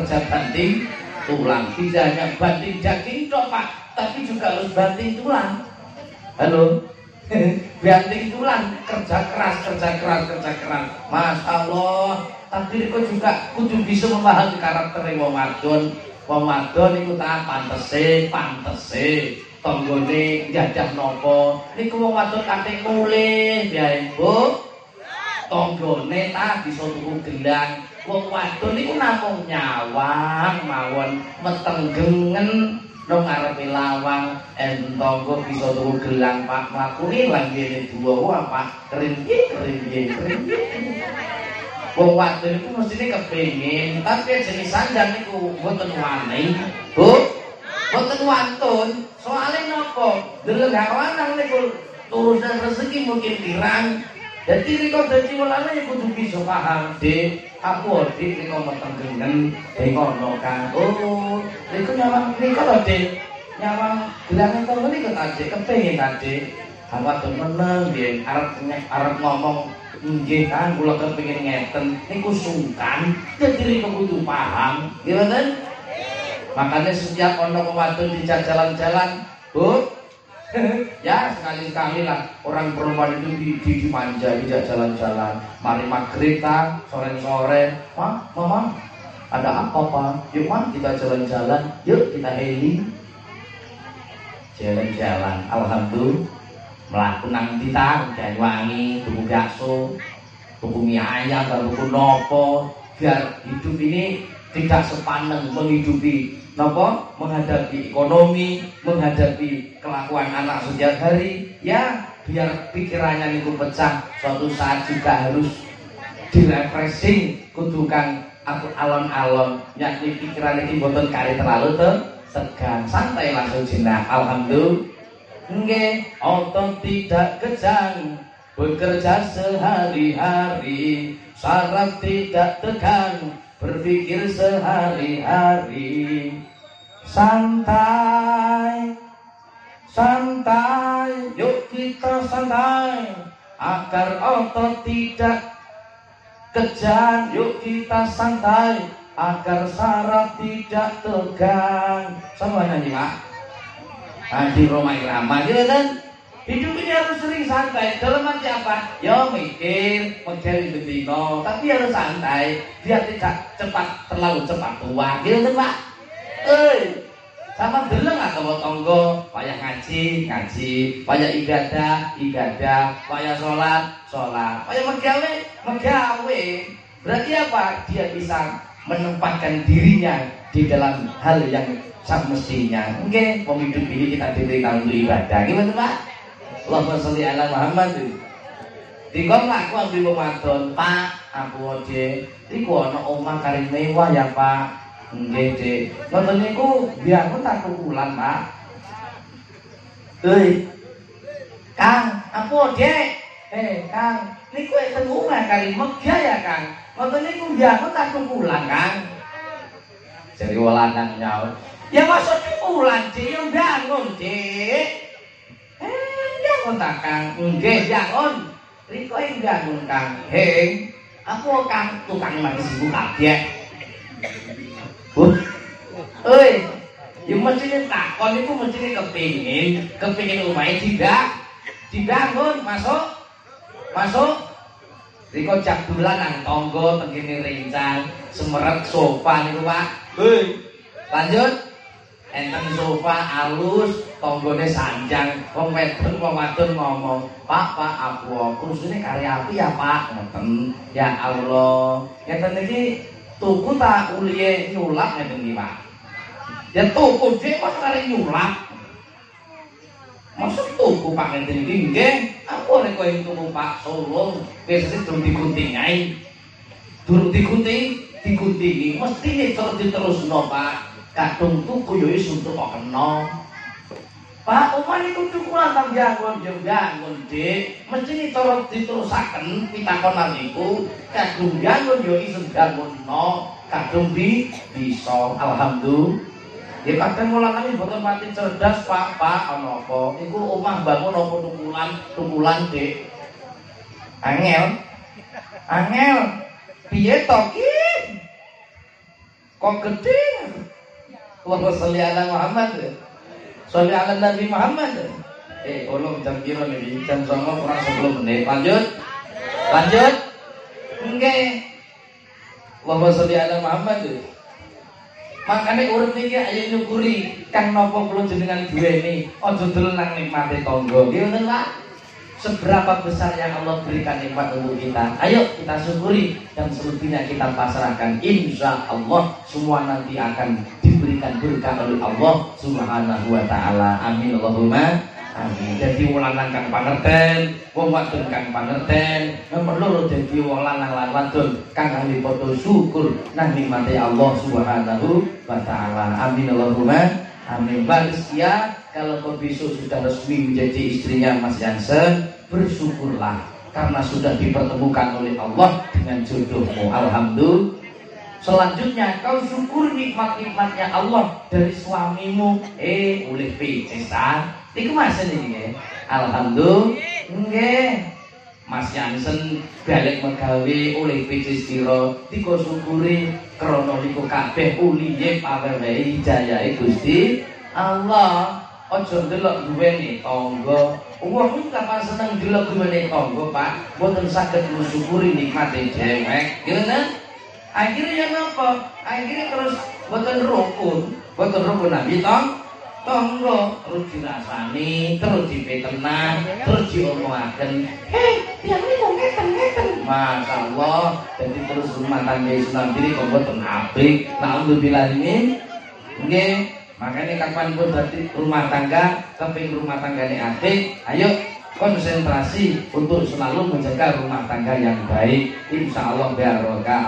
S1: Tidak hanya banting daging toh Pak, tapi juga harus banting tulang. Halo. Banting tulang, kerja keras. Masya Allah. Tapi kok juga kudu bisa memahami karakter wong wadon. Wong wadon niku ta pantese. Tanggane jadah napa. Niku wong wadon kanthi mulih biyen, Bu. Tanggane ta bisa tuku gendang. Wong wadon niku namung nyawang mawon metenggengen nang ngarepe lawang entonggo bisa tuku gelang Pak mlakune lan kene duwa Pak keren. Wong wadon itu mestine kepengin, tapi jenis sandang niku mboten wani. Bu, mboten wantun. Soale napa? Deleng hak lanang niku urusan rezeki mungkin kirang. Dadi riko dadi walane ya kudu bisa paham, Dik. Aku Dik riko metenggen ngono kan. Oh, riko nyawang riko lho, Dik. Nyawang gelangan telu niku Dik kepengin Dik. Awak temen nggih arep ngomong nggih kan kula kepengin ngeten niku sungkan dadi kudu paham nggih mboten. Makanya setiap ono wadon di jalan-jalan Bu ya sekali-sekali lah orang perempuan itu dimanja tidak jalan-jalan. Mari maghrib ta sore-sore mama ada apa Pak? Yuk Mak kita jalan-jalan, yuk kita healing jalan-jalan. Alhamdulillah melaku nang titang dan wangi tuku bakso tuku mie ayam dan tuku nopo biar hidup ini tidak sepaneng menghidupi nopo menghadapi ekonomi menghadapi kelakuan anak setiap hari ya biar pikirannya niku pecah suatu saat juga harus direfreshing kudukan alon-alon yakni pikiran ini boten kari terlalu tegang santai langsung jenak. Alhamdulillah nggih, otot tidak kejang, bekerja sehari-hari, saraf tidak tegang, berpikir sehari-hari. santai, santai, yuk kita santai, agar otot tidak kejang, yuk kita santai, agar saraf tidak tegang. Sama nyanyi Pak? Di Roma Irama gitu kan? Hidup ini harus sering santai. Dalam arti apa? Ya mikir, model betina, tapi harus santai, biar tidak terlalu cepat tua, gitu kan Pak? Sama deleng atau tonggo, payah ngaji, payah ibadah, payah sholat, payah megawe. Berarti apa? Dia bisa menempatkan dirinya di dalam hal yang semestinya. Oke, hidup ini kita diberikan untuk ibadah. Gimana Pak? Allahumma sholli ala Muhammad. Dikon aku ambil Ramadan, Pak, aku ode. Iku ana omah kari mewah ya, Pak. Nggih, Dik. Ngoten niku biar tak tukulan, Pak. Kang, aku ode. Kang, niku enten omah kari megah ya, Kang. Ngoten niku biar tak tukulan, Kang. Jadi walanang nyaut. Ya maksud tukulan, Dik, yo bangun, Dik. Tak Kang, nggih bangun. Riko bangun Kang. Heng, aku Kang tukang mati sibuk kabeh. Yo mestine takon iku mestine kepengin omahe dibangun, masuk. Riko jak dolan nang tangga tengene rencang, semeret sofa niku, Pak. Lanjut. Enten sofa alus, tonggone sanjang, wong wadon ngomong, Pak, aku kurusine karya api ya Pak, ngeten. Ya Allah, ngeten iki tuku tak ulihe nyulap ngeten iki Pak. Ya tuku dhek kok kare nyulap. Maksud tuku Pak ngeten iki nggih, aku nek kowe tuku Pak Solo, wis durung diguntingai. Durung diguntingi, mesti diterusno Pak. Kadung tuku yo wis untuk kok kena. Pak, omah niku tukulan tang bangun, yo bangun, Dik. Mesti cara diterusaken pitakonan niku, kadung bangun yo iso bangunno, kadung bisa. Alhamdulillah. Ya kadang mulanane mboten pati cerdas, Pak, ana apa? Iku omah bangun apa tukulan, Dik. Angel. Piye to ki? Kok gede? Allahumma sholli ala Muhammad. Sholli ala Nabi Muhammad. Tolong jam kira nih, jam 09.00 kurang 10 menit. Lanjut. Nggih. Allahumma sholli ala Muhammad. Makane urip niki ayo nyukuri kang napa kula jenengan duweni, aja deleng nang nikmate tangga. Nggih ngoten, Pak. Seberapa besar yang Allah berikan nikmat untuk kita, ayo kita syukuri dan selebihnya kita pasrahkan. Insya Allah semua nanti akan diberikan berkah oleh Allah Subhanahu wa Ta'ala. Amin Allahumma amin. Jadi wong lanang kang pangerten, wong wadon kang pangerten, nomor loro dadi wong lanang lan wadon kang ahli padha syukur nang nikmate Allah Subhanahu wa Ta'ala. Amin Allahumma amin. Bagus ya. Kalau kau besok sudah resmi menjadi istrinya Mas Jansen, bersyukurlah karena sudah dipertemukan oleh Allah dengan jodohmu. Alhamdulillah. Selanjutnya kau syukur nikmat-nikmatnya Allah dari suamimu. Oleh pecesan. Iku Mas ini. Alhamdulillah. Nggih. Mas Jansen balik megawe oleh peces sira, diko syukuri krana niku kabeh uliye pawewehi hijayahe Gusti Allah. Ojo ndelok duweni tangga. Wong iki kapan seneng ndelok duweni tangga, Pak. Mboten saged mensyukuri nikmate dhewek. Ngene. Akhirnya napa? Akhirnya terus mboten rukun nabi tangga terus dirasani, terus dipetenan, terus diomongaken. Tiyang niku ngeten. Masyaallah, dadi terus rumah tangga Islam diri kok mboten apik. Alhamdulillah ini. Nggih. Makanya kapanpun berarti rumah tangga, keping rumah tangganya apik, ayo konsentrasi untuk selalu menjaga rumah tangga yang baik. Insya Allah barokah.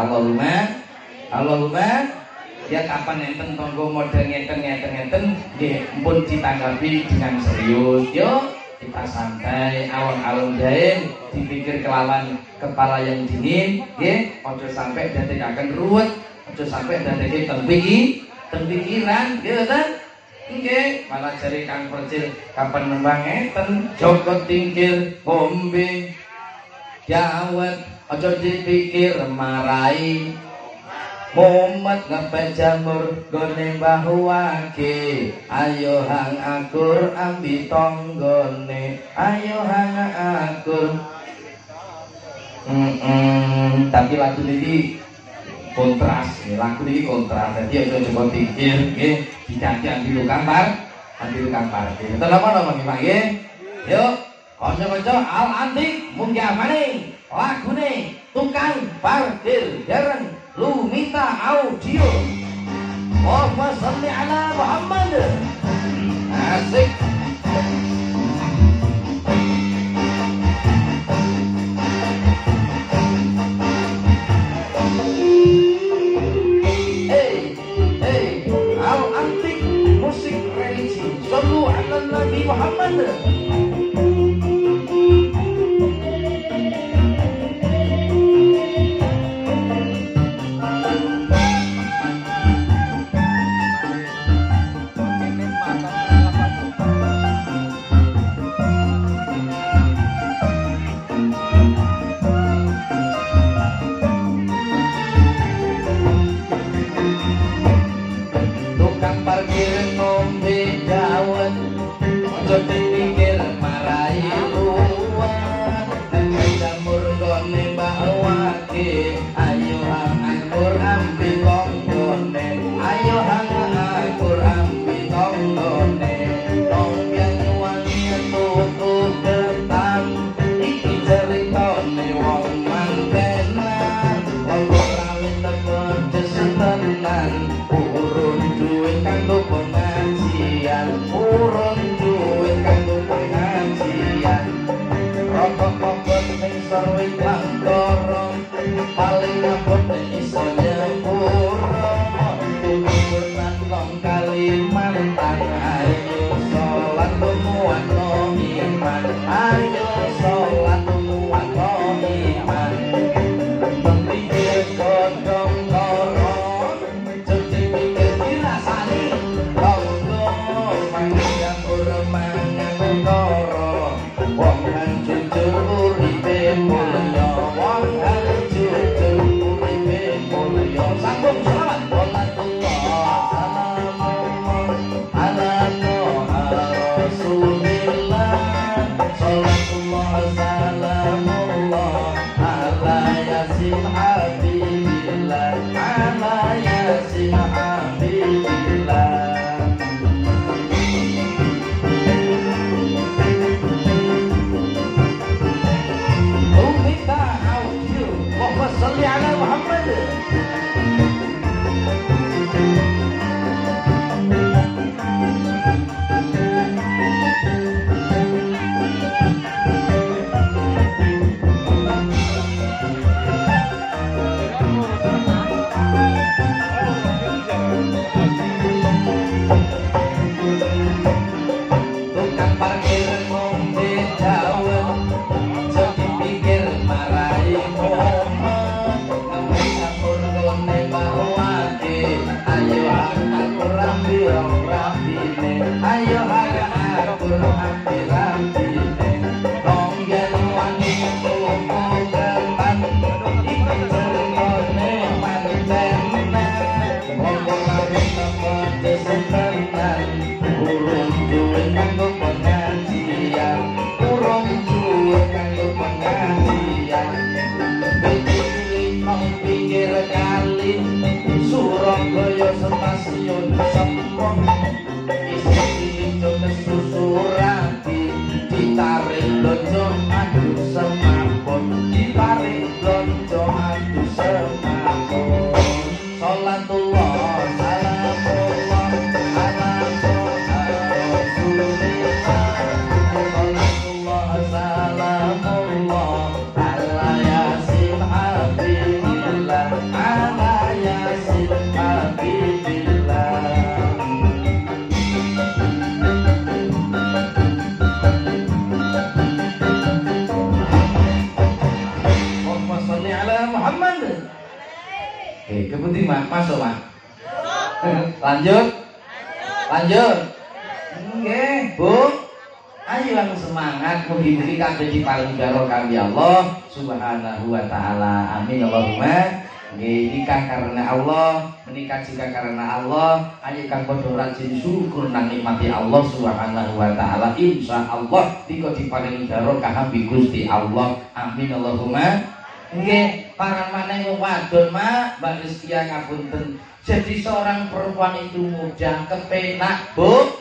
S1: Allahumma ya kapan enten tonggo model ngeten, nggih pun ditanggapi dengan serius. Yo kita santai, alon-alon jahe, dipikir kelawan kepala yang dingin, nggih. Ojo sampai dadek akan ruwet, ojo sampai dadek tembiki teng pikiran gitu kan. Nggih, malah jari Kang Percil kapan nembang ngeten Joko tingkir ngombe dawet aja dipikir marai mumet ngepet jamur gone bahuake ayo hang akur ambi tonggone ayo hang akur tapi lagu ini kontras, lagu ini kontras. Jadi aja coba pikir, nggih, diganti ambil tukang parkir. Betul apa nama nggih? Yuk, kanca-kanca al antik mungkin apa nih? Lagu nih, tukang parkir jarang Lumita Audio. Allahumma sholli ala Muhammad. Asik. Sallu ala Nabi Muhammad. Tukang parkir ngombe dawet ojo dipikir marai luwat nang jamur gone bawake ayo hang akur ambil tonggone ayo hang akur ambil tonggone tongbyang wangi tuku ketan iki ceritane wong mantenan wong kawin temen desetenan urun duit kanggo pengajian urun duit kanggo pengajian rokok kokot ning sarwing langkoro paling abot iso nyepuro tuku nang kong Kalimantan ayo sholat tumuan no iman ayo sholat tumuan no iman berpikir kodong koron jadi pikir dirasani tonggo mangan mangan koro wong kang jujur uripe mulya wong kang jujur uripe mulya sambung selamat Wallatullah salamullah ala Rasulillah salatullah salamullah ala yasin habibillah ala yasin habibillah. Lumita Audio. Allahumma sholli ala Muhammad. Tukang parkir ngombe dawet aja dipikir marai momen ngambil akur gone bawake ayo akur ambil rapine ayo akur ambil rapine tonggen wangi tuku ketan iki ceritane mantenan wong kawin temen desetenan urun duit kanggo pengajian urun duit kanggo pengajian pikir kali Surabaya stasiun Sempong isi cilik susurati ditarik lonjo adu semapun ditarik lonjo adu semapun sholatullah salamullah ala Rasulillah sholatullah salamullah ala yasin habibillah ala yasin habibillah. Allahumma sholli ala Muhammad. Oke, kepenting Mak, masuk Mak. Lanjut. Lanjut. Nggih, Bu. Ayo lang semangat, mugi-mugi kabeh diparingi barokah Allah Subhanahu wa taala. Amin Allahumma. Nggih, nikah karena Allah, menikah juga karena Allah. Ayo kang padha rajin syukur nang nikmati Allah Subhanahu wa taala. Insyaallah dika diparingi barokah bi Gusti Allah. Amin Allahumma. Nggih, para maneh wong wadon Mak, Mbak Rizkia ngapunten. Jadi seorang perempuan itu mudah kepenak, Bu.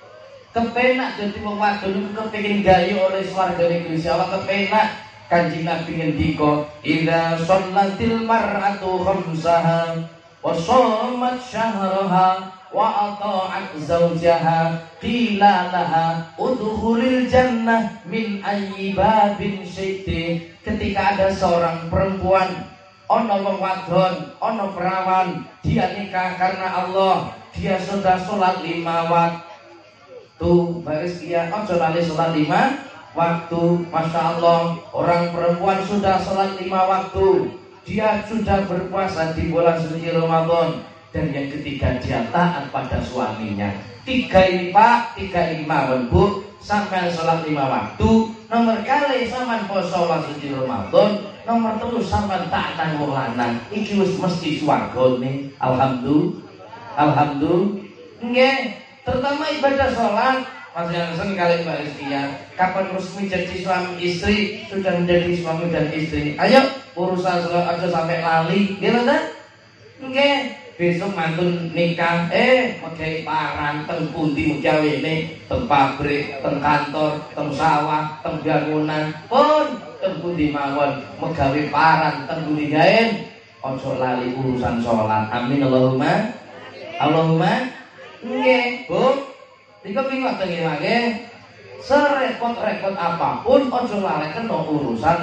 S1: Kepenak jadi wong wadon kepengin gayu oleh swargane Gusti Allah, kepenak. Kanjeng Nabi ngendika, "Idza shallatil mar'atu khamsaha wa shamat syahraha wa ata'at zawjaha qila laha udkhulil jannah min ayyi babin syi'ti." Ketika ada seorang perempuan, ono wong wadon, ono perawan, dia nikah karena Allah, dia sudah sholat 5 waktu. Baris dia, ojo lali sholat 5 waktu. Masya Allah, orang perempuan sudah sholat 5 waktu, dia sudah berpuasa di bulan suci Ramadan. Dan yang ketiga, dia taat pada suaminya. 3 ini Pak, 3 5 Bu, sampai sholat 5 waktu. Nomor kali sampai poso suci Ramadan. Nomor terus sampai taat nang wong lanang. Iki wis mesti swarga nih. Alhamdulillah. Alhamdulillah. Nggih, terutama ibadah sholat. Mas Jansen kali Mbak Rizkia, kapan resmi jadi suami istri, sudah menjadi suami dan istri. Ayo urusan sholat aja sampai lali, gitu kan? Nggih, besok mantun nikah, pakai paran, teng pundi gawe ini, teng pabrik, teng kantor, teng sawah, teng bangunan, pun teng pundi mawon, megawe paran, teng pundi gaen, ojo lali urusan sholat. Amin Allahumma. Allahumma. Nggih, Bu. Nika ping ngoten nggih, serepot-repot apapun ojo lali kena urusan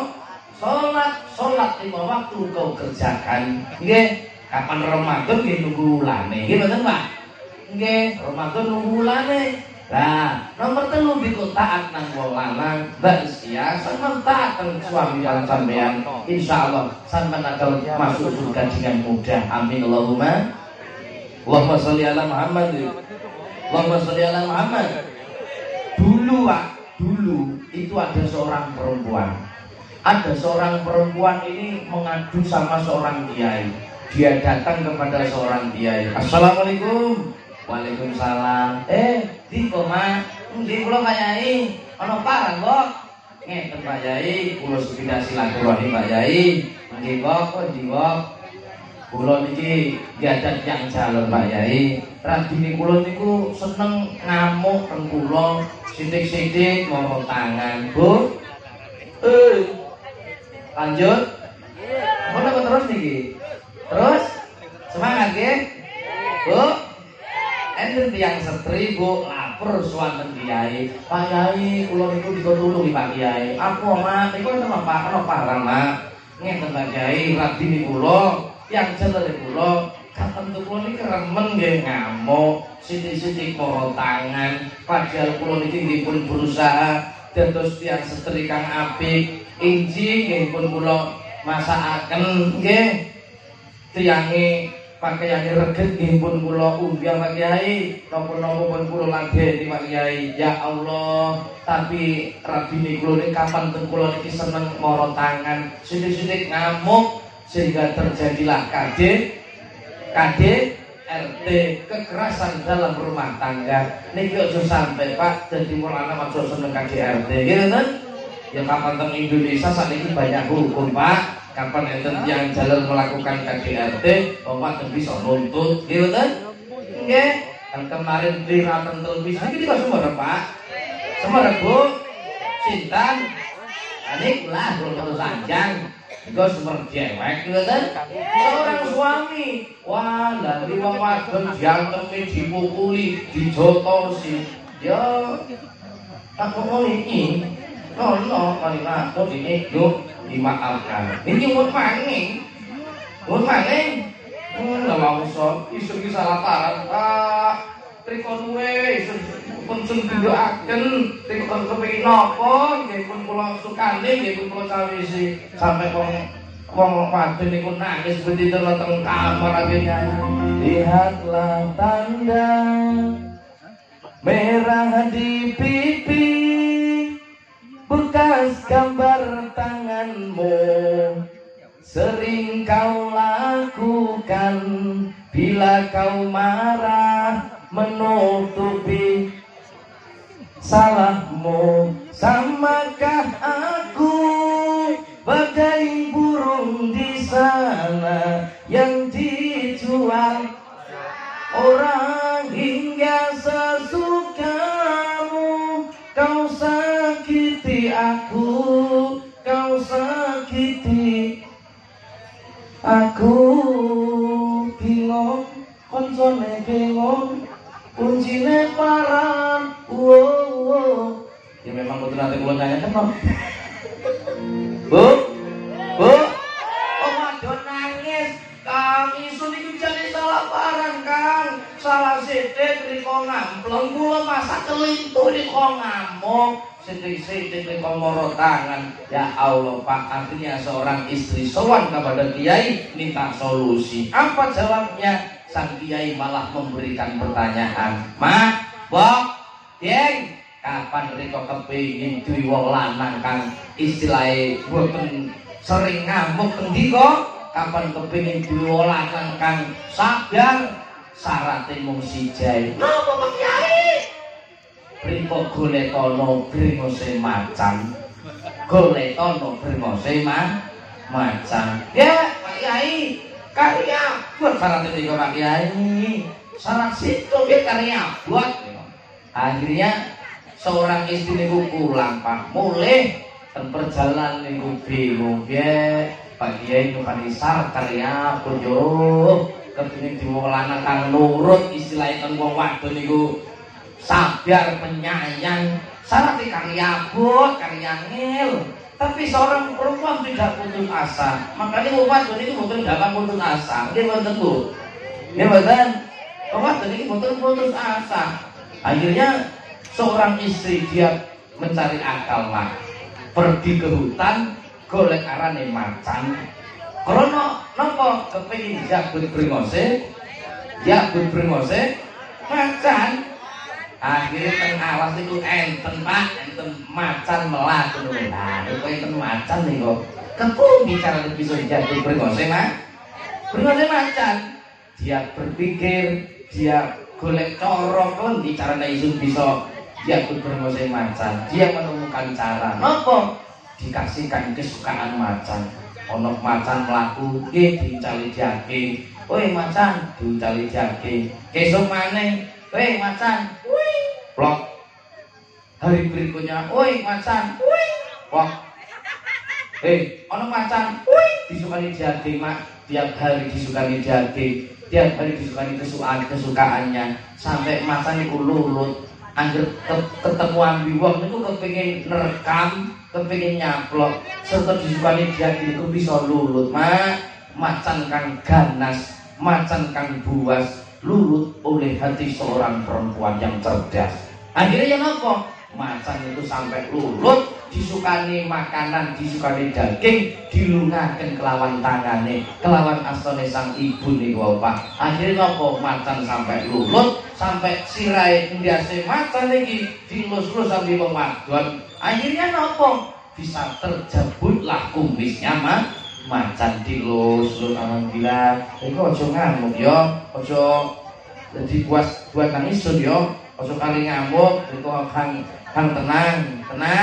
S1: sholat 5 waktu kau kerjakan. Nggih, kapan Ramadan nggih nunggu wulane. Nggih mboten, Pak? Nggih, Ramadan nunggu wulane. Lah, nomor 3 diko taat nang wong lanang, Mbak Sia, sampeyan taat nang suami lan sampeyan. Insyaallah sampeyan akan masuk surga dengan mudah. Amin Allahumma. Allahumma sholli ala Muhammad. Allahumma sholli ala Muhammad. Dulu Pak, dulu itu ada seorang perempuan. Ada seorang perempuan ini mengadu sama seorang kiai. Dia datang kepada seorang kiai. Assalamualaikum. Waalaikumsalam. Di koma, di kula Pak Yai, ana parang kok. Ngeten Pak Yai, kula sepeda silaturahmi Pak Yai. Nggih kok, ndi kok. Kula niki gadah yang jalur Pak Yai. Radine kula niku seneng ngamuk teng kula, sithik-sithik ngomong tangan. Bu. Lanjut. Mana terus niki? Terus semangat nggih. Bu. Enten tiyang setri Bu lapor suwanten Kiai. Pak Yai, kula niku ditulungi Pak Kiai. Apa Mak? Niku enten Pak, ana parang Mak. Ngeten Pak Kiai, radine kula yang jelas kula kapan kula niki remen nggih ngamuk, sithik-sithik moro tangan. Padahal kula niki dipun berusaha dados tiyang setri kang apik. Inji nggih pun kula masakaken nggih. Tiyange pakaiane reget nggih pun kula umbyang Pak Kiai, napa-napa pun kula ladeni Pak Kiai. Ya Allah, tapi rabine kula niki kapan ten kula niki seneng moro tangan, sithik-sithik ngamuk sehingga terjadilah KDRT, kekerasan dalam rumah tangga. Niki ojo sampai Pak dadi wong lanang ojo seneng KDRT, gitu kan? Ya kapan teng Indonesia saat ini banyak hukum Pak. Kapan enten yang jalan melakukan KDRT, Bapak bisa nuntut, gitu kan? Nggih, kan kemarin liratan televisi iki kok semua Pak. Semua Bu. Sintan. Anik lah terus sanjang. Gue semer dewek, gitu kan? Seorang suami, wah, dari wong wadon diantemi, dipukuli, dijotosi. Ya, tak ngomong ini. No, kali aku ini yuk dimaafkan. Ini mun maning, nggak mau sok. Isu salah parah. Trikon we, pun doakan. Trikon kepengin nopo, nggih pun kula sukani, nggih pun kula sawisi sampai wong wong wadon niku nangis begitu teng kamar akhirnya. Lihatlah tanda merah di pipi, bekas gambar tanganmu sering kau lakukan bila kau marah menutupi salahmu. Samakah aku bagai burung di sana yang dijual orang hingga sesukamu? Kau sakiti aku, kau sakiti aku. Bingung, koncone bingung, kuncine parang. Wow. Ya memang betul nanti kula nyanyikan kok. Bu, bu, oh wadon nangis. Kang isun iku jane salah parang Kang. Salah sithik riko ngampleng, kula masak kelintu riko ngamuk. Sithik-sithik riko moro tangan. Ya Allah Pak, artinya seorang istri sowan kepada Kiai minta solusi. Apa jawabnya? Sang Kiai malah memberikan pertanyaan. Mak, Bok, Deng, kapan riko kepingin duwe wong lanang kang istilahé boten sering ngamuk endi kok? Kapan kepingin duwe wong lanang kang sabar? Syaratnya mung sijae. Napa Pak Kiai? Riko goletono brengose macan. Goletono brengose macan. Ya Pak Kiai, karya buat syaratnya riko Pak Kiai. Syarat situ ya karya buat. Akhirnya seorang istri niku pulang Pak, mulai dan perjalanan niku bingung ya Pak Kiai nukani sar karya apa yo kepingin diwong lanang kang nurut istilahnya kan wong wadon niku sabar penyayang syaratnya karya abot karya ngil. Tapi seorang perempuan tidak putus asa, makanya wong wadon niku mboten gampang putus asa. Nggih mboten Bu, nggih mboten wong wadon niku mboten putus asa. Akhirnya seorang istri dia mencari akal lah, pergi ke hutan golek arane macan. Krono nopo kepengin jabut brengose macan. Akhirnya teng alas itu enten Pak, enten macan melaku. Nah, itu enten macan nih kok. Kepundi cara bisa jabut brengose macan? Dia berpikir, dia golek cara kendi carane isun bisa jabut brengose macan. Dia menemukan cara. Napa? Dikasihkan kesukaan macan. Ono macan mlaku diuncali-jake. Woi macan, diuncali-jake. Kesuk maneh, woi macan. Wih, plok. Hari berikutnya, woi macan. Wih, plok. Ono macan. Wih, disukani jake, Mak. Tiap hari disukani jake. Tiap hari disukani kesukaannya sampai macan itu lulut. Angger ketemu ambi wong niku kepengin nerekam, kepengin nyaplok, serta disukani jake itu bisa lulut. Macan kang ganas, macan kang buas, lulut oleh hati seorang perempuan yang cerdas. Akhirnya yang apa? Macan itu sampai lulut, disukani makanan, disukani daging, dilungaken kelawan tangane, kelawan astane sang ibu niku Pak. Akhirnya apa? Macan sampai lulut, sampai sirai ndiase macan iki dilus-lus sampai wong wadon. Akhirnya apa? Bisa terjabutlah kumisnya macan dilus-lus. Alhamdulillah. Iku aja ngamuk ya, aja dadi buat nang isun ya. Aja kali ngamuk, itu kang tenang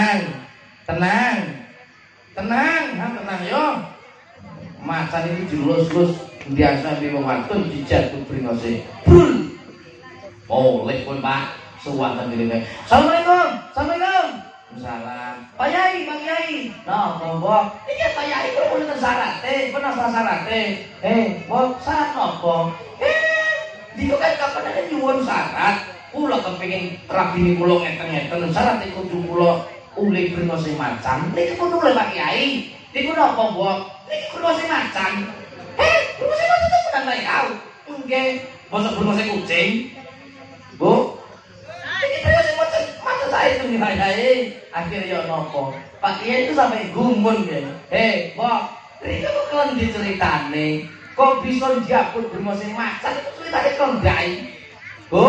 S1: yo. Macan itu dilus-lus biasa di wong wadon dijatuh bringose. Brul. Boleh pun Pak, suwanten dene. Assalamualaikum. Salam. Pak Yai, Pak Yai. Nah, Mbok. Iki Pak Yai kok mboten sarate, penapa sarate? Mbok, syarat napa? Diku kan kapan ada nyuwun syarat. Kula kepengin rabine kula ngeten-ngeten syarat kudu kula uli brengose macan. Niki pun oleh Pak Kiai. Niku napa, Mbok? Niki brengose macan. Brengose macan itu tenan ta kau? Nggih, mosok brengose kucing. Bu. Niki brengose macan saya itu nilai. Akhirnya napa? Pak Kiai itu sampai gumun nggih. Mbok, Rika kok kelon diceritane. Kok bisa njabut bimo sing macan itu ceritane kondai. Bu.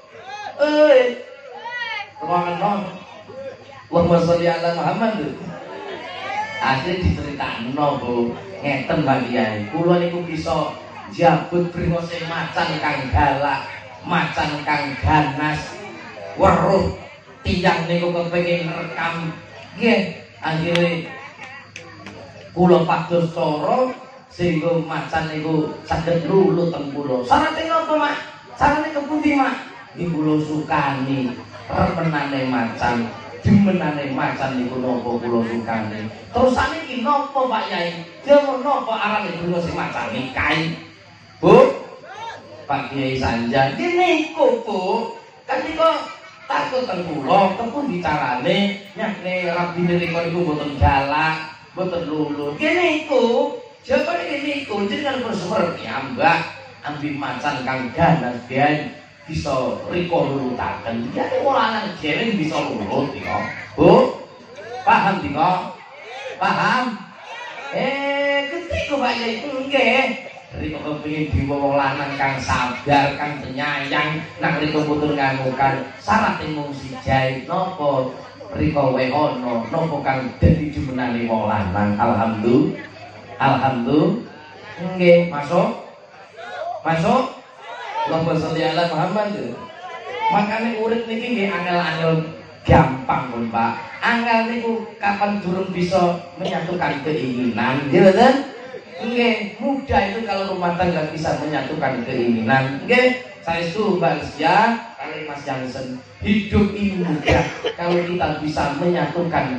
S1: Ngono. Allahumma sholli ala Muhammad. Asli diceritakno, Bu. Ngeten Mbak Kyai. Kula niku bisa njabut bimo sing macan kang galak, macan kang ganas. Weruh tiyang niku kepengin rekam. Nggih, akhire kula pados cara sehingga macan niku saged lulu teng kula. Sarate napa, Mak? Sarane kepundi, Mak? Iki kula sukani remenane macan, demenane macan niku napa kula sukani. Terus saniki napa, Pak Yai? Demen napa arane kula sing macan nikahi? Bu? Pak Kiai Sanjan, iki niku, Bu. Kan niku takut teng kula, kepundi carane nyakne rabine niku mboten galak, mboten lulu. Iki niku jawaban ini niku jenengan bersumer piyambak ambil macan kang ganas biyen bisa riko lulutaken. Ya ora lanang dhewe bisa lulut ya. Bu, paham dika? Paham? Ketika Pak Yai itu nggih. Riko kepengin diwa wong lanang kang sabar, kang penyayang, nang riko putun ngamukan syarat mung siji napa riko wae ana napa kang dadi jumenane wong lanang. Alhamdulillah. Alhamdulillah. Nggih, masuk. Masuk. Allahumma sholli ala Muhammad. Makane urip niki nggih angel-angel gampang pun, Pak. Angel niku kapan durung bisa menyatukan keinginan, nggih mboten? Nggih, mudah itu kalau rumah tangga bisa menyatukan keinginan. Nggih, saestu Mbak Sia kali Mas Jansen. Hidup ini mudah kalau kita bisa menyatukan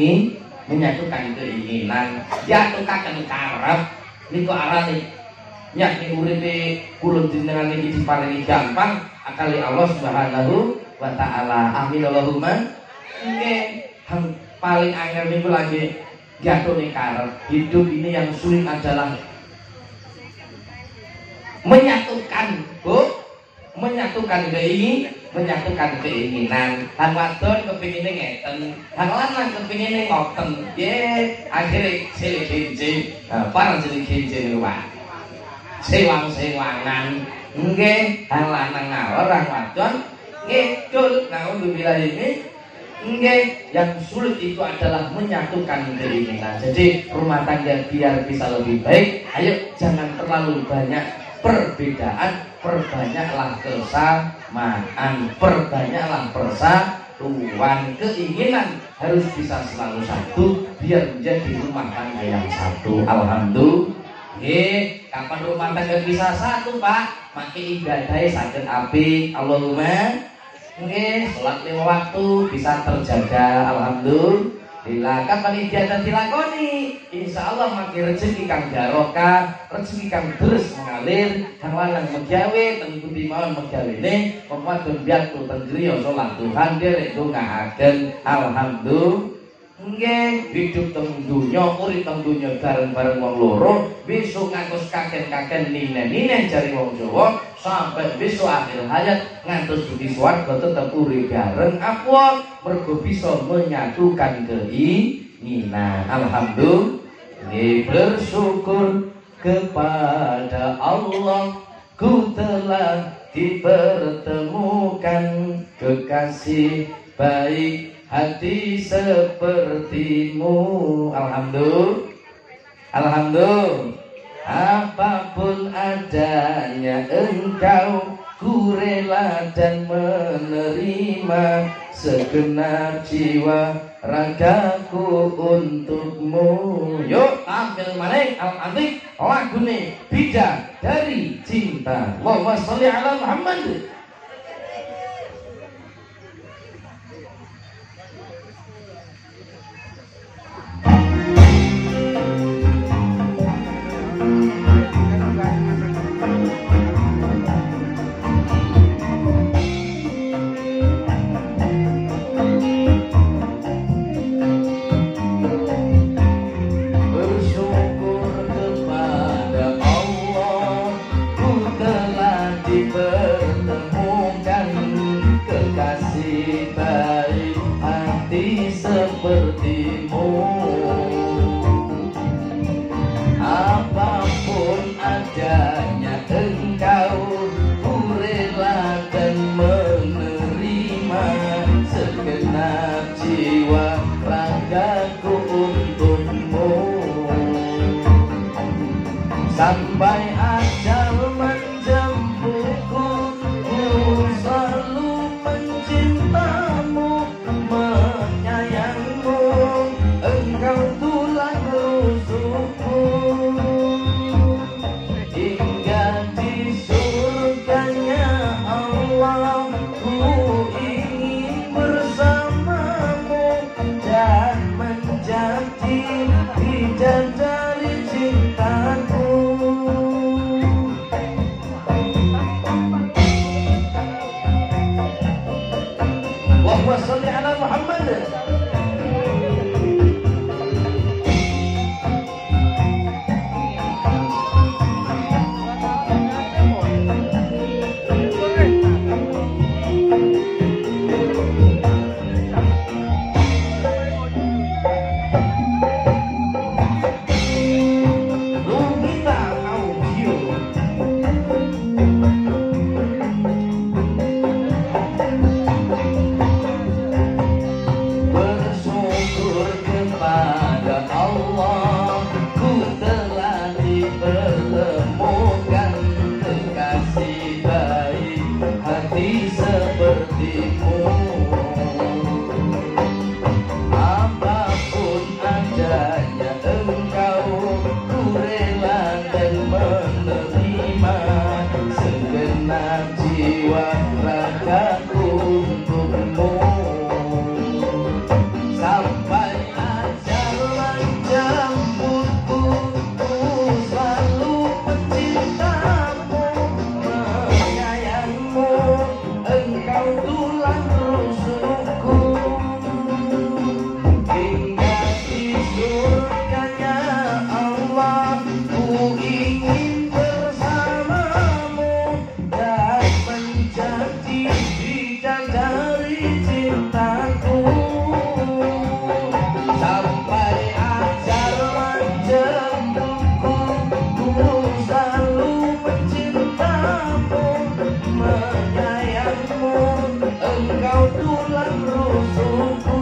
S1: keinginan, jatuhkan karep niku arane nyakni uripe kula jenengan iki diparingi gampang akali Allah Subhanahu wa taala. Amin Allahumma. Nggih, paling angel niku lagi jatuhne karep. Hidup ini yang sulit adalah menyatukan, Bu, menyatukan keinginan. Hang wadon kepingine ngeten, hang lanang kepingine ngoten. Nggih, akhire cilik-cilik. Para cilik-cilik niku, Pak. Sewang-sewangan. Nggih, hang lanang ngalor, hang wadon ngidul. Naudzubillah ini. Nggih, yang sulit itu adalah menyatukan keinginan. Jadi rumah tangga biar bisa lebih baik, ayo jangan terlalu banyak perbedaan, perbanyaklah kesamaan, perbanyaklah persatuan. Keinginan harus bisa selalu satu biar menjadi rumah tangga yang satu. Alhamdulillah. Kapan rumah tangga bisa satu, Pak? Maki ibadahnya saged apik. Allahumma. Nggih, salat 5 waktu bisa terjaga. Alhamdulillah. Kapan ibadah dilakoni, insyaallah maki rezeki kang barokah, rezeki kang terus mengalir. Kang lanang megawe ten pundi mawon megawene, pemadon biatu ten griya salat Tuhan derek ndongaaken. Alhamdulillah. Nggih, hidup teng donya, urip teng donya bareng-bareng wong loro, besok ngantos kaken-kaken ninen-ninen jari wong Jawa, sampai besok akhir hayat ngantos budi swarga tetep urip bareng apa mergo bisa menyatukan keinginan. Alhamdulillah. Bersyukur kepada Allah ku telah dipertemukan kekasih baik hati sepertimu. Alhamdulillah. Alhamdulillah. Apapun adanya engkau, ku rela dan menerima segenap jiwa ragaku untukmu. Yuk tampil maning al-antik lagune Bidadari Cinta. Allahumma sholli ala Muhammad. Bersyukur kepada Allah ku telah dipertemukan sampai ajal menjemputku, ku selalu mencintamu, menyayangmu, engkau tulang rusukku. Hingga di surganya Allah, ku ingin bersamamu dan menjadi bidadari cintaku. Allahumma sholli ala Muhammad. Lumita Audio. Bersyukur kepada Allah, ku telah dipertemukan kekasih baik hati sepertimu. Apapun adanya engkau, ku rela dan menerima segenap jiwa ragaku untukmu. Sampai ajal menjemputku, ku selalu mencintamu, menyayangmu, engkau tulang rusukku. Hingga di surganya Allah, ku ingin bersamamu dan menjadi bidadari cintaku. Sampai ajal menjemputku, ku selalu mencintamu, menyayangmu, engkau tulang rusukku.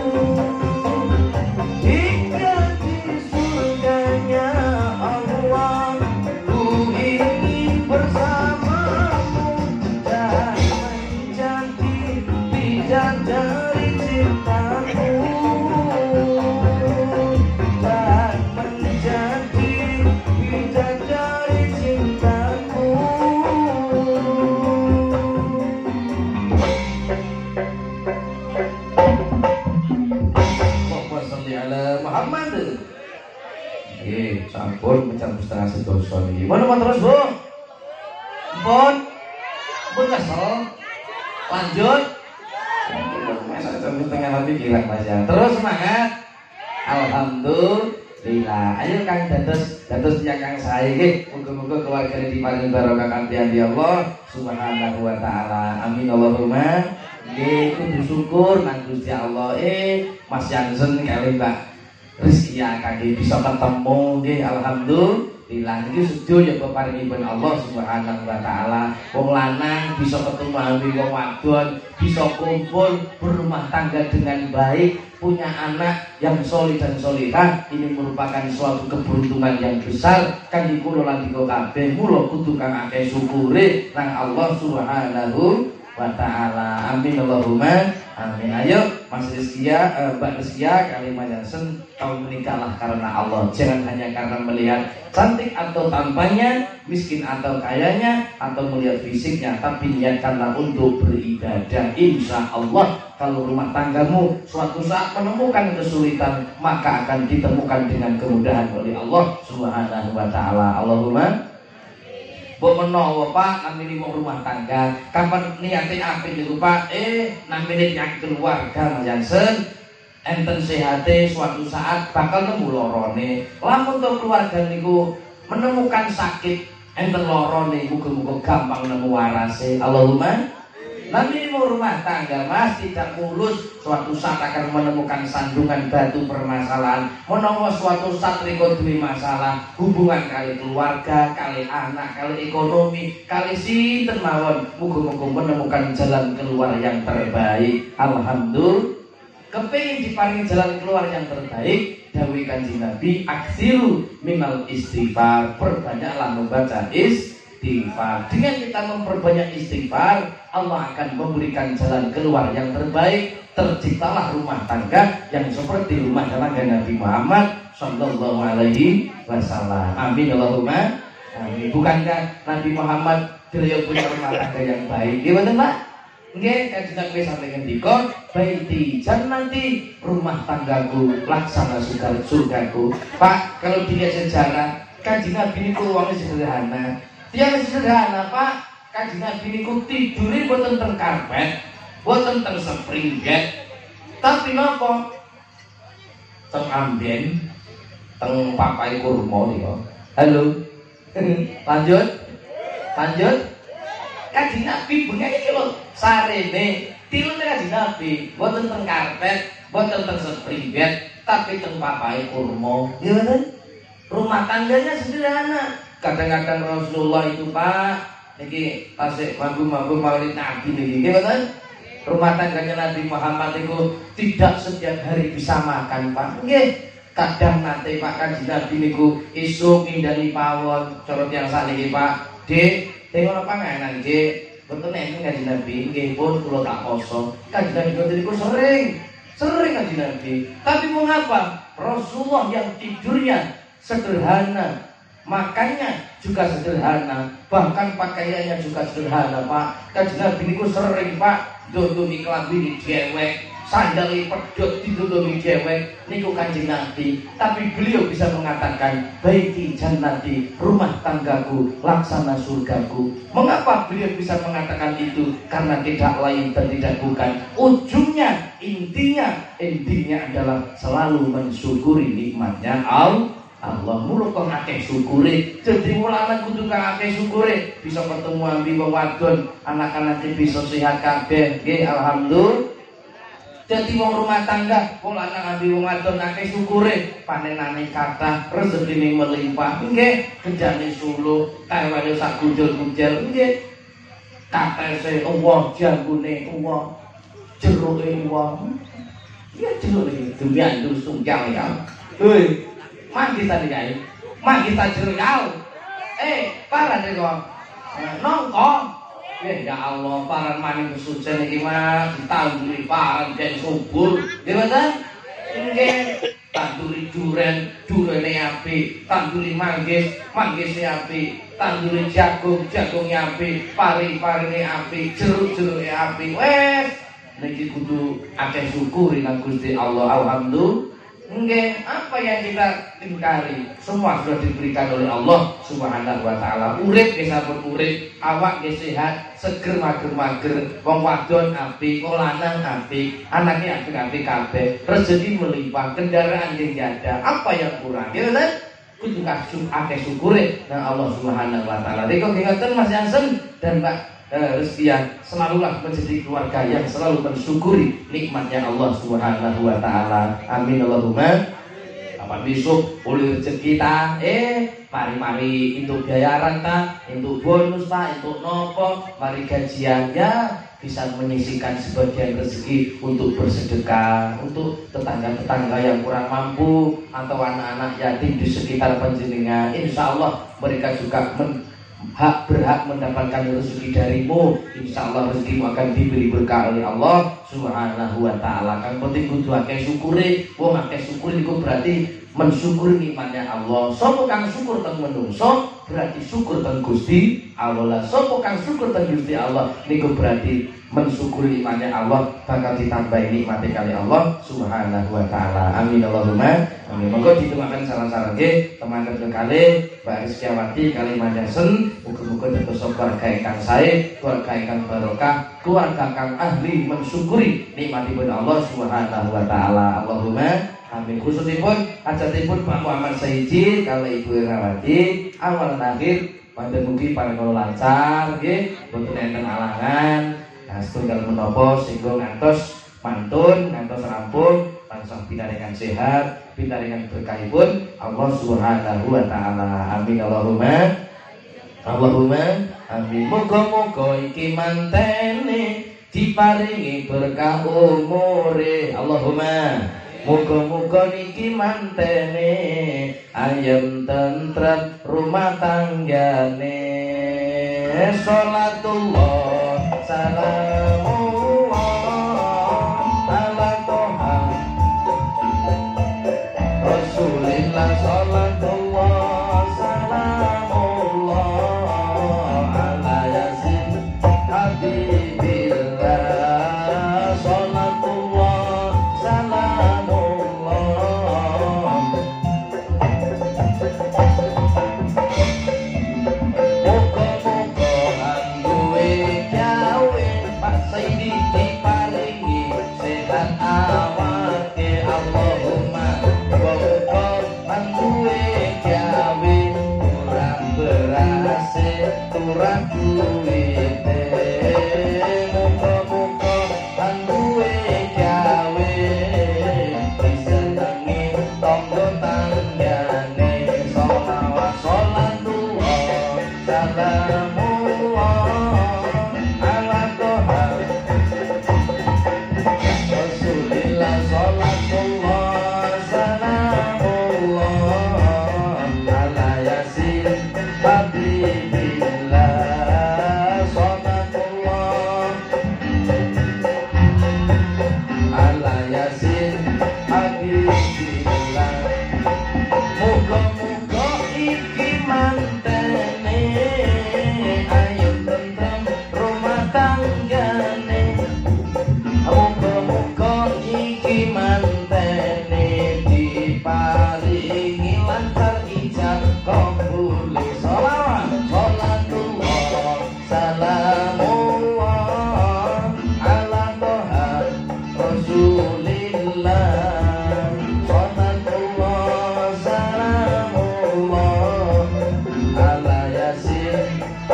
S1: Hingga di surganya Allah, ku ingin bersamamu dan menjadi bidadari cintaku, dan menjadi bidadari cintaku. Allahumma sholli ala Muhammad. Sampun mencang setengah sedoso niki. Mun terus, Bu? Pun kesel. Lanjut. Masa tengah pikiran Mas ya. Terus semangat. Alhamdulillah. Ayo Kang dados Kang sae nggih. Muga-muga keluargane diparingi barokah kanthi Allah Subhanahu wa taala. Amin Allahumma. Nggih kudu syukur nang Gusti Allah. Mas Jansen kali Mbak Rizkia kaki bisa ketemu nggih alhamdulillah niki sedaya peparingipun Allah Subhanahu wa taala. Wong lanang bisa ketemu ambil wong wadon, bisa kumpul berumah tangga dengan baik, punya anak yang solih dan solihah. Ini merupakan suatu keberuntungan yang besar kangge kula lan dika kabeh. Mula kudu kang akeh syukure nang Allah Subhanahu wa ta'ala. Amin Allahumma amin. Ayo Mas Rizkia, Mbak Rizkia kali Mas Jansen, kamu menikahlah karena Allah, jangan hanya karena melihat cantik atau tampangnya, miskin atau kayanya, atau melihat fisiknya, tapi niatkanlah untuk beribadah. Insya Allah kalau rumah tanggamu suatu saat menemukan kesulitan, maka akan ditemukan dengan kemudahan oleh Allah Subhanahu wa ta'ala. Allahumma Mbok menawa Pak namine wong rumah tangga, kapan niate apik niku Pak? Namine yang keluarga Mas Jansen, enten sehate suatu saat bakal nemu lorone. Lamun to keluarga niku menemukan sakit, enten lorone, muga-muga gampang nemu warase. Allahumma. Namine rumah tangga Mas tidak mulus, suatu saat akan menemukan sandungan batu permasalahan. Menawa suatu saat riko duwe masalah, hubungan kali keluarga, kali anak, kali ekonomi, kali sinten mawon, muga-muga menemukan jalan keluar yang terbaik. Alhamdulillah. kepengin diparingi jalan keluar yang terbaik, dawuh Kanjeng Nabi, aksiru minal istighfar, perbanyaklah membaca istighfar. Dengan kita memperbanyak istighfar, Allah akan memberikan jalan keluar yang terbaik. Terciptalah rumah tangga yang seperti rumah tangga Nabi Muhammad Sallallahu Alaihi Wasallam. Amin Allahumma amin. Bukankah Nabi Muhammad beliau punya rumah tangga yang baik? Gimana Pak? Nggih, Kanjeng Nabi sampai ngendika, baiti jannati, rumah tanggaku laksana surgaku. Pak, kalau dilihat sejarah, Kanjeng Nabi niku wong sederhana. Dia sederhana, Pak. Kanjeng Nabi niku tidure boten teng karpet, boten teng spring bed. Tapi napa? Teng amben, teng papai kurma niku. Halo. Lanjut. Kanjeng Nabi bengi iki lho, sarene tilune Kanjeng Nabi, boten teng karpet, boten teng spring bed, tapi teng papai kurma. Ya bener? Rumah tangganya sederhana. Kadang-kadang Rasulullah itu, Pak, niki tasik mampu maulid Nabi niki, betul? Rumah tangganya Nabi Muhammad itu tidak setiap hari bisa makan, Pak. Nggih. Kadang nanti Pak Kanjeng Nabi niku isuk ngindani pawon, cara tiyang sakniki, Pak. Dik, tengok panganan, Dik. Betul nek Kanjeng Nabi, nggih pun kula tak poso. Kanjeng Nabi niku sering Kanjeng Nabi. Tapi mau ngapa? Rasulullah yang tidurnya sederhana, makannya juga sederhana, bahkan pakaiannya juga sederhana, Pak. Kanjeng Nabi niku sering, Pak, ndondoni klambi dewek, sandali pedhot dindondoni dewek niku Kanjeng Nabi. Tapi beliau bisa mengatakan, baiti jannati, rumah tanggaku laksana surgaku. Mengapa beliau bisa mengatakan itu? Karena tidak lain dan tidak bukan, ujungnya, intinya adalah selalu mensyukuri nikmatnya Allah. Mulu kok akeh syukure. Jadi mulane kudu akeh syukure. Bisa ketemu ambi wong wadon, anak-anake bisa sehat kabeh. Nggih, alhamdulillah. Jadi wong rumah tangga, wong lanang ambi wong wadon akeh syukure. Panenane kathah, rezekine melimpah. Nggih, kenjane suluh, kawane sak kunjul-kunjul. Nggih. Katese uwah, jambune uwah, jeruke uwah. Ya jeruke dumian sunggal ya. Hei. Manggi tadi guys, manggi tajir kau. Parah deh kok. Nongko. Ya Allah, parah maning kesucian ini mah ditanduri parah dan subur. Gimana? Nggih, tanduri durene apik, tanduri manggisnya apik, tanduri jagungnya apik, pari-parine apik, jeruk-jeruke apik. Wes, niki kudu akeh syukuri nang Gusti Allah. Alhamdulillah. Nggih, apa yang kita ingkari semua sudah diberikan oleh Allah Subhanahu wa taala. Urip nggih sampun urip, awak nggih sehat, seger mager-mager, wong wadon apik, wong lanang apik, anaknya apik-apik kabeh, rezeki melimpah, kendaraan nggih ada. Apa yang kurang? Ya kan? Kudu akeh syukure nang Allah Subhanahu wa taala. Dek kok ngoten Mas Yansen dan Mbak Rizkian, selalulah menjadi keluarga yang selalu mensyukuri nikmatnya Allah Subhanahu wa taala. Amin Allahumma. Kapan besok oleh rezeki ta, mari untuk bayaran ta, untuk bonus ta, untuk nopo, mari gajian ya bisa menyisihkan sebagian rezeki untuk bersedekah, untuk tetangga-tetangga yang kurang mampu atau anak-anak yatim di sekitar panjenengan. Insya Allah mereka juga berhak mendapatkan rezeki darimu. Insya Allah rezekimu akan diberi berkah oleh Allah Subhanahu wa taala. Kang penting kudu akeh syukure. Wong akeh syukur itu berarti mensyukuri nikmatnya Allah. Sopo kang syukur teng menungso berarti syukur teng Gusti Allah. Sopo kang syukur teng Gusti Allah niku berarti mensyukuri nikmatnya Allah, bakal ditambahi nikmatnya kali Allah Subhanahu wa taala. Amin Allahumma amin. Monggo ditumaken saran-saran nggih teman-teman kekali Mbak Rizkiawati kali Manyasen, muga-muga dados keluarga ingkang sae, keluarga ingkang barokah, keluarga kang ahli mensyukuri nikmatipun Allah Subhanahu wa taala. Allahumma amin. Khususipun hajatipun Pak Muhammad Sayyidi kali Ibu Irawati awal akhir panjenengan mugi paring lancar nggih, boten enten alangan. Setunggal menapa sehingga ngantos mantun, ngantos rampung, tansah pinaringan sehat, pinaringan berkahipun Allah Subhanahu wa taala. Amin Allahumma amin. Moga-moga iki mantene diparingi berkah umure. Allahumma muga-muga niki mantene ayem tentrem rumah tanggane. Sholatullah salamullah ala toha Rasulillah. Sholatullah salamullah ala yasin habibillah. Sholatullah salamullah. Muga-muga angguwe gawe Pak Saidi diparingi sehat awake. Allahumma muga-muga angguwe gawe kurang berase turang duwite. Muga-muga angguwe gawe disenengi tangga tanggane. Sholawat sholatullah salamullah ala toha Rasulillah. Sholatullah salamullah ala yasin habibillah. Sholatullah ala yasin habibillah. Muga-muga iki mantene ayo tentrem rumah tanggane. Muga-muga iki mantene diparingi lancar ijab kabul. Sholawat sholatullah salamullah ala toha Rasulillah. Sholatullah salamullah ala yasin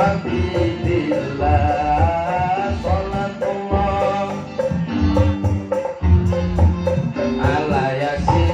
S1: habibillah. Sholatullah ala yasin.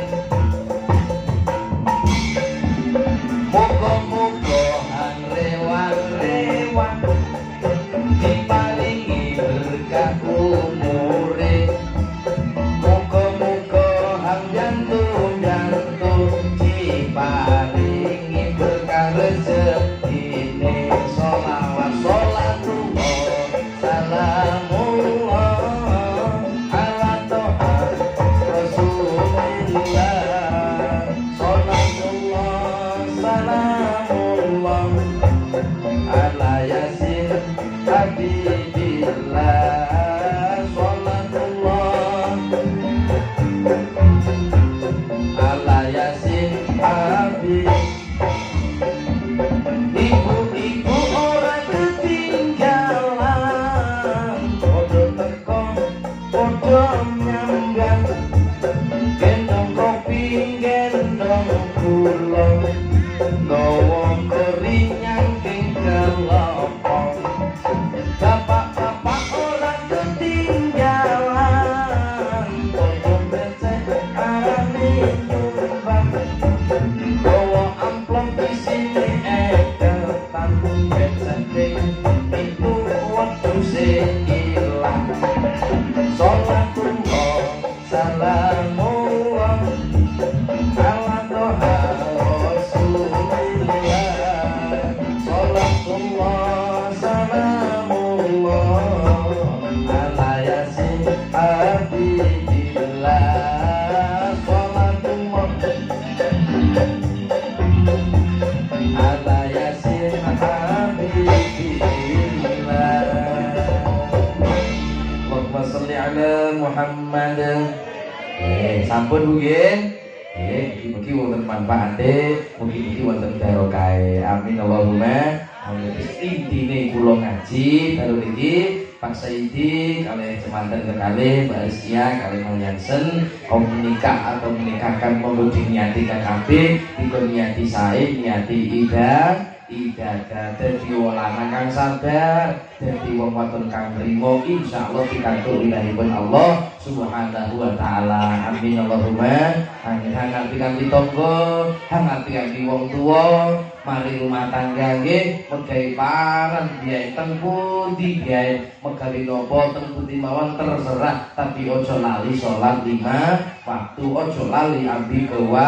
S1: Muga-muga hang rewan-rewan diparingi berkah umure. Muga-muga hang jantung-jantung diparingi berkah rezekine. Sholawat sholatullah salamullah ala toha Rasulillah. Sholatullah salamullah ala yasin habibillah. Sholatullah ala yasin habibillah. Ibu-ibu ora ketinggalan, podo teko podo nyambang, gendong kopi gendong gula, nggawa kerinyan king kelopong. Bapak-bapak ora ketinggalan, podo becek arane nyumbang, nggawa amplop isine eketan, becek itu waktu sing ilang. Sholatullah salamullah ala toha Rasulillah. Sholatullah salamullah ala yasin habibillah. Sholatullah ala yasin habibillah. Allahumma sholli ala Muhammad. Sampun Bu nggih. Mugi-mugi wonten manfaate, mugi-mugi wonten barokahe. Amin Allahumma. Intine kula ngaji karo niki Pak Saidi kalih semanten kekalih Mbak Asia kalih Mang Yansen kaum menikah atau menikahkan monggo diniati kabeh, dikon niati sae, niati ibadah dadi wong lanang kang sabar, dadi wong wadon kang nrimo, insyaallah pikantuk ilahipun Allah Subhanahu wa taala. Amin Allahumma. Hang-hang kanthi tangga, hang kanthi wong tuwa, mari rumah tangga nggih megawe paran biaya teng pundi biaya megawe nopo teng pundi mawon terserah, tapi ojo lali sholat 5 waktu, ojo lali ambil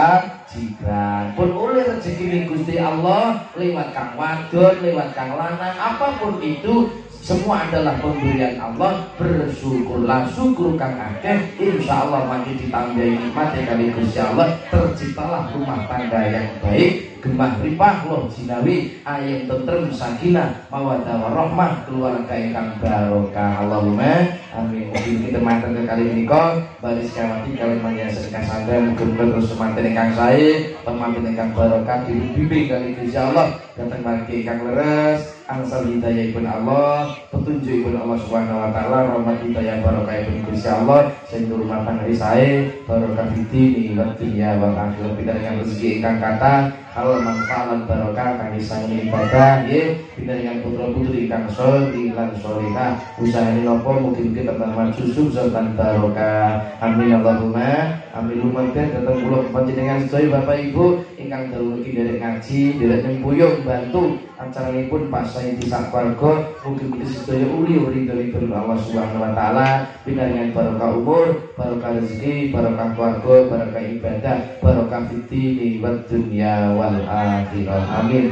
S1: kewajiban. Pun oleh rezeki Gusti Allah lewat kang wadon, lewat kang lanang, apapun itu semua adalah pemberian Allah. Bersyukurlah, syukur kang akeh, insya Allah makin ditambahi nikmat kali Gusti Allah, terciptalah rumah tangga yang baik, gemah ripah loh jinawi, ayat tentrem sakinah mawaddah warahmah, keluarga ingkang barokah. Allahumma amin. Mungkin kita mantan ke kali ini kok baris kawati kalian menyaksikan kasandran mungkin terus semanten ingkang sae, pemampin ingkang barokah, dibimbing kali Gusti Allah, datang mangke ingkang leres, angsal hidayah pun Allah, petunjuk pun Allah Subhanahu wa taala, rahmat hidayah barokah pun Gusti Allah, sing rumah tangga sae barokah fitini wa dunya wal akhirah, pidharengan rezeki ingkang kathah, halal manfaat barokah kang sang ibadah nggih, pidharengan putra-putri ingkang sholih lan sholihah, usahane napa mugi-mugi tambah maju sukses lan barokah. Amin Allahumma amin. Lumanten datang kula panjenengan sedaya Bapak Ibu ingkang dalem derek ngaji, derek nyempuyung bantu acaranipun Pak Saidi Sakwarga, mugi-mugi sedaya uli ridho-ridho Allah Subhanahu wa taala, pinaringan barokah umur, barokah rezeki, barokah keluarga, barokah ibadah, barokah fitini wad dunya wal akhirah. Amin.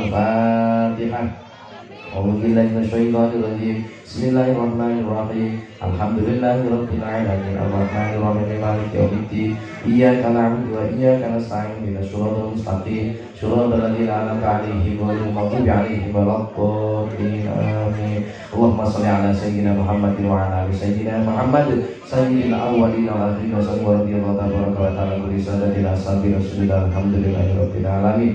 S1: Al-Fatihah. A'udzubillahi minasyaitonir rajim. Bismillahirrahmanirrahim. Alhamdulillahirabbil alamin. Arrahmanirrahim. Maliki yaumiddin. Iyyaka na'budu wa iyyaka nasta'in. Ihdinas siratal mustaqim. Shiratal ladzina an'amta 'alaihim ghairil maghdubi 'alaihim waladdallin. Amin. Allahumma shalli 'ala sayyidina Muhammadin wa 'ala ali sayyidina Muhammad. Sayyidil awwalin wal akhirin wa sallallahu wa ta'ala kulli sadatina sabi rasulillah. Alhamdulillahirabbil alamin.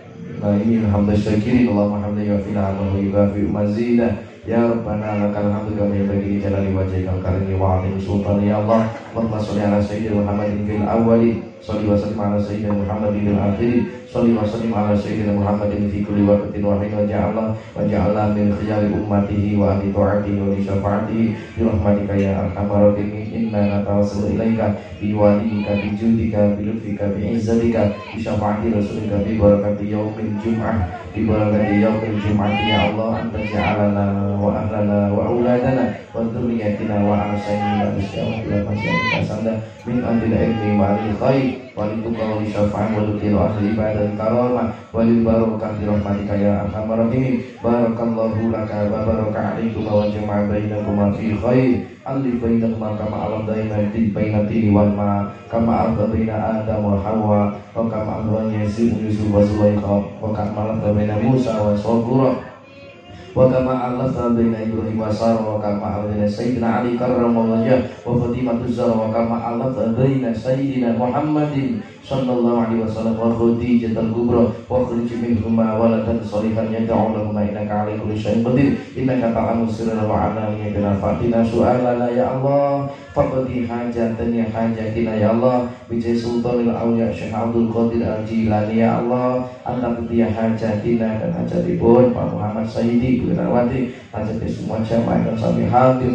S1: Ini hamdan syakirin, Allahumma hamdan yafina wa yubafi mazidah. Ya Rabbana lakal hamdu kama yanbaghi li jalali wajhika al-karimi wa 'azimi sultani. Ya Allah, Allahumma shalli ala sayyidina Muhammadin fil awwalin, shalli wa sallim ala sayyidina Muhammadin fil akhirin, shalli wa sallim ala sayyidina Muhammadin fi kulli waqtin wa hin, wa ja'alna min khiyari ummatihi wa ahli ta'atihi wa li syafa'atihi bi rahmatika ya arhamar rahimin. Inna natawassalu ilaika bi walika bi judika bi lutfika bi izzatika bi syafa'ati rasulika bi barakati yaumil jum'ah, bi barakati yaumil jum'ati. Ya Allah, anta ja'alana wa ahlana wa auladana wa dhurriyyatina wa ahsanina bisyawati wa masyarakat sanda min andil ilmi wa alil khair wa lituqa wa syafa'an wa lukilu ahli ibadah karamah wa lil barakati rahmatika ya arhamar rahimin. Barakallahu laka wa baraka alaikuma wa jama'a bainakuma fi khair. Alif bainakuma kama alam daina di bainati wal ma kama alfa baina Adam wa Hawa wa kama alwan Yusuf wa Zulaikha wa kama alfa baina Musa wa Sabura wa kama alfa baina Ibrahim wa Sarah wa kama alfa sayyidina Ali karramallahu wajhah wa Fatimatu Zahra wa kama alfa baina sayyidina Muhammadin sallallahu alaihi wasallam wa Khadijatul Kubra wa khrij minhuma waladan shalihan yad'u lahum innaka 'ala kulli syai'in qadir. Innaka ta'lamu sirrana wa 'alaniyatana fa'tina su'alana ya Allah, faqdi hajatana hajatina ya Allah, bi sultanil awliya Syekh Abdul Qadir Al-Jilani ya Allah, anta qdi hajatina dan hajatipun Pak Muhammad Sayyidi Bunawati, hajat semua jamaah dan sampai hadir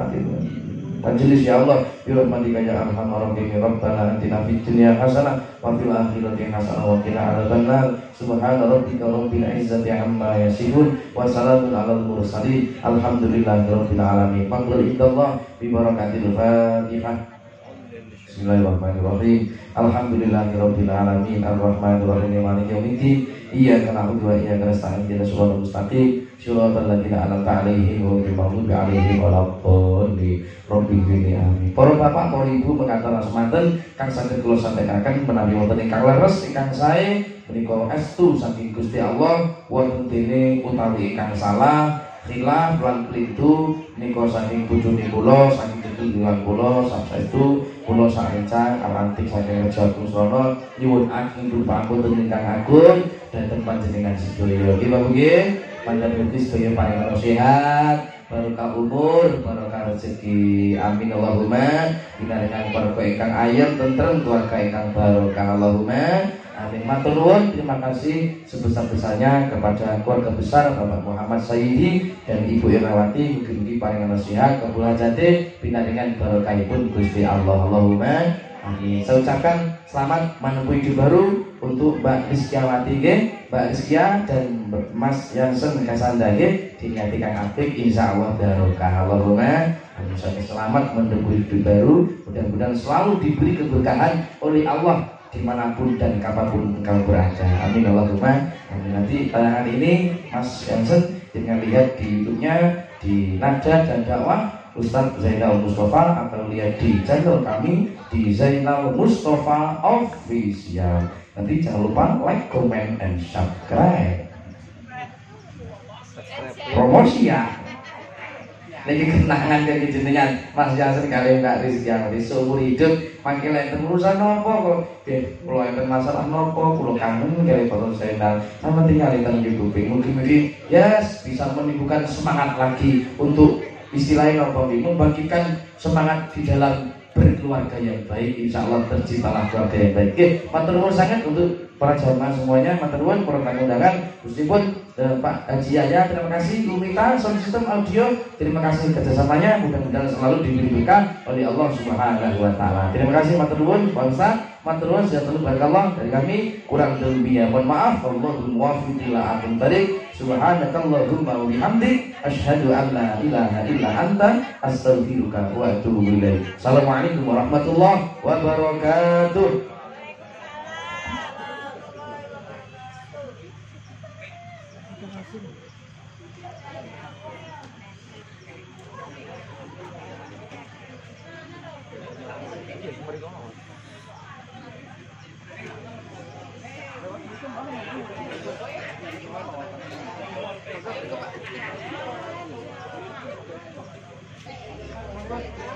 S1: majelis ya Allah, bi rahmatika ya arhamar rahimin. Rabbana atina fid dunya hasanah wa fil akhirati hasanah wa qina adzabannar. Subhana rabbika rabbil izzati amma yasifun wa salamun alal mursalin. Alhamdulillahi rabbil alamin. Fadl indallah bi barakatil Fatihah. Bismillahirrahmanirrahim. Alhamdulillahirabbil alamin. Arrahmanir rahim. Maliki yaumiddin. Iyyaka na'budu wa iyyaka nasta'in. Ihdinas siratal mustaqim. Shiratal ladzina an'amta 'alaihim ghairil maghdubi 'alaihim waladdallin. Rabbil amin. Para bapak, para ibu mekaten semanten kang saged kula sampaikan menawi wonten ingkang leres ingkang sae menika estu saking Gusti Allah, wonten dene utawi ingkang salah khilaf lan keliru nika saking bojone kula, saking tetunggilan kula, saestu kula sarencang alantik saking Reja Kusrana nyuwun ageng panuntun ingkang agung dhateng panjenengan sedaya. Nggih, panjenengan mugi sedaya paring sehat, barokah umur, barokah rezeki. Amin Allahumma. Pinaringan barokah ingkang ayem tentrem, keluarga ingkang barokah. Allahumma amin. Matur nuwun, terima kasih sebesar-besarnya kepada keluarga besar Bapak Muhammad Sayyidi dan Ibu Irawati, mugi-mugi paringan nasihat kabul hajate pinaringan barokahipun Gusti Allah. Allahumma amin. Saya ucapkan selamat menempuh hidup baru untuk Mbak Rizkyawati nggih, Mbak Rizkya dan Mas Yansen Kasanda nggih dinyati kang apik insyaallah barokah. Allahumma amin. Selamat menempuh hidup baru, mudah-mudahan selalu diberi keberkahan oleh Allah dimanapun dan kapanpun engkau berada. Amin Allahumma amin. Nanti tayangan ini Mas Yansen dengan lihat di YouTube-nya di Nada dan Dakwah Ustadz Zainal Mustafa, atau lihat di channel kami di Zainal Mustafa Official. Nanti jangan lupa like, comment, and subscribe. Promosi ya. Niki kenangan kaya jenengan Mas Yasin kali Mbak Rizky yang seumur hidup makin enten urusan nopo kok kula enten masalah nopo kula kangen kali foto Zainal sama tinggal enten YouTube. Mungkin yes bisa menimbulkan semangat lagi untuk istilahnya nopo membagikan semangat di dalam berkeluarga yang baik. Insya Allah terciptalah keluarga yang baik. Oke, matur nuwun sangat untuk para jamaah semuanya, matur nuwun para tamu undangan, meskipun Pak Haji Yahya, terima kasih. Lumita Sound System Audio, terima kasih kerjasamanya, mudah-mudahan selalu diberi berkah oleh Allah Subhanahu wa Ta'ala. Terima kasih matur nuwun Pak Ustaz, matur nuwun sejahtera barakallah dari kami, kurang lebihnya mohon maaf. Wallahul muwaffiq ila aqwamit thoriq. Subhanakallahumma wa bihamdik asyhadu an la ilaha illa anta astaghfiruka wa atubu ilaik. Assalamualaikum warahmatullahi wabarakatuh. Pak.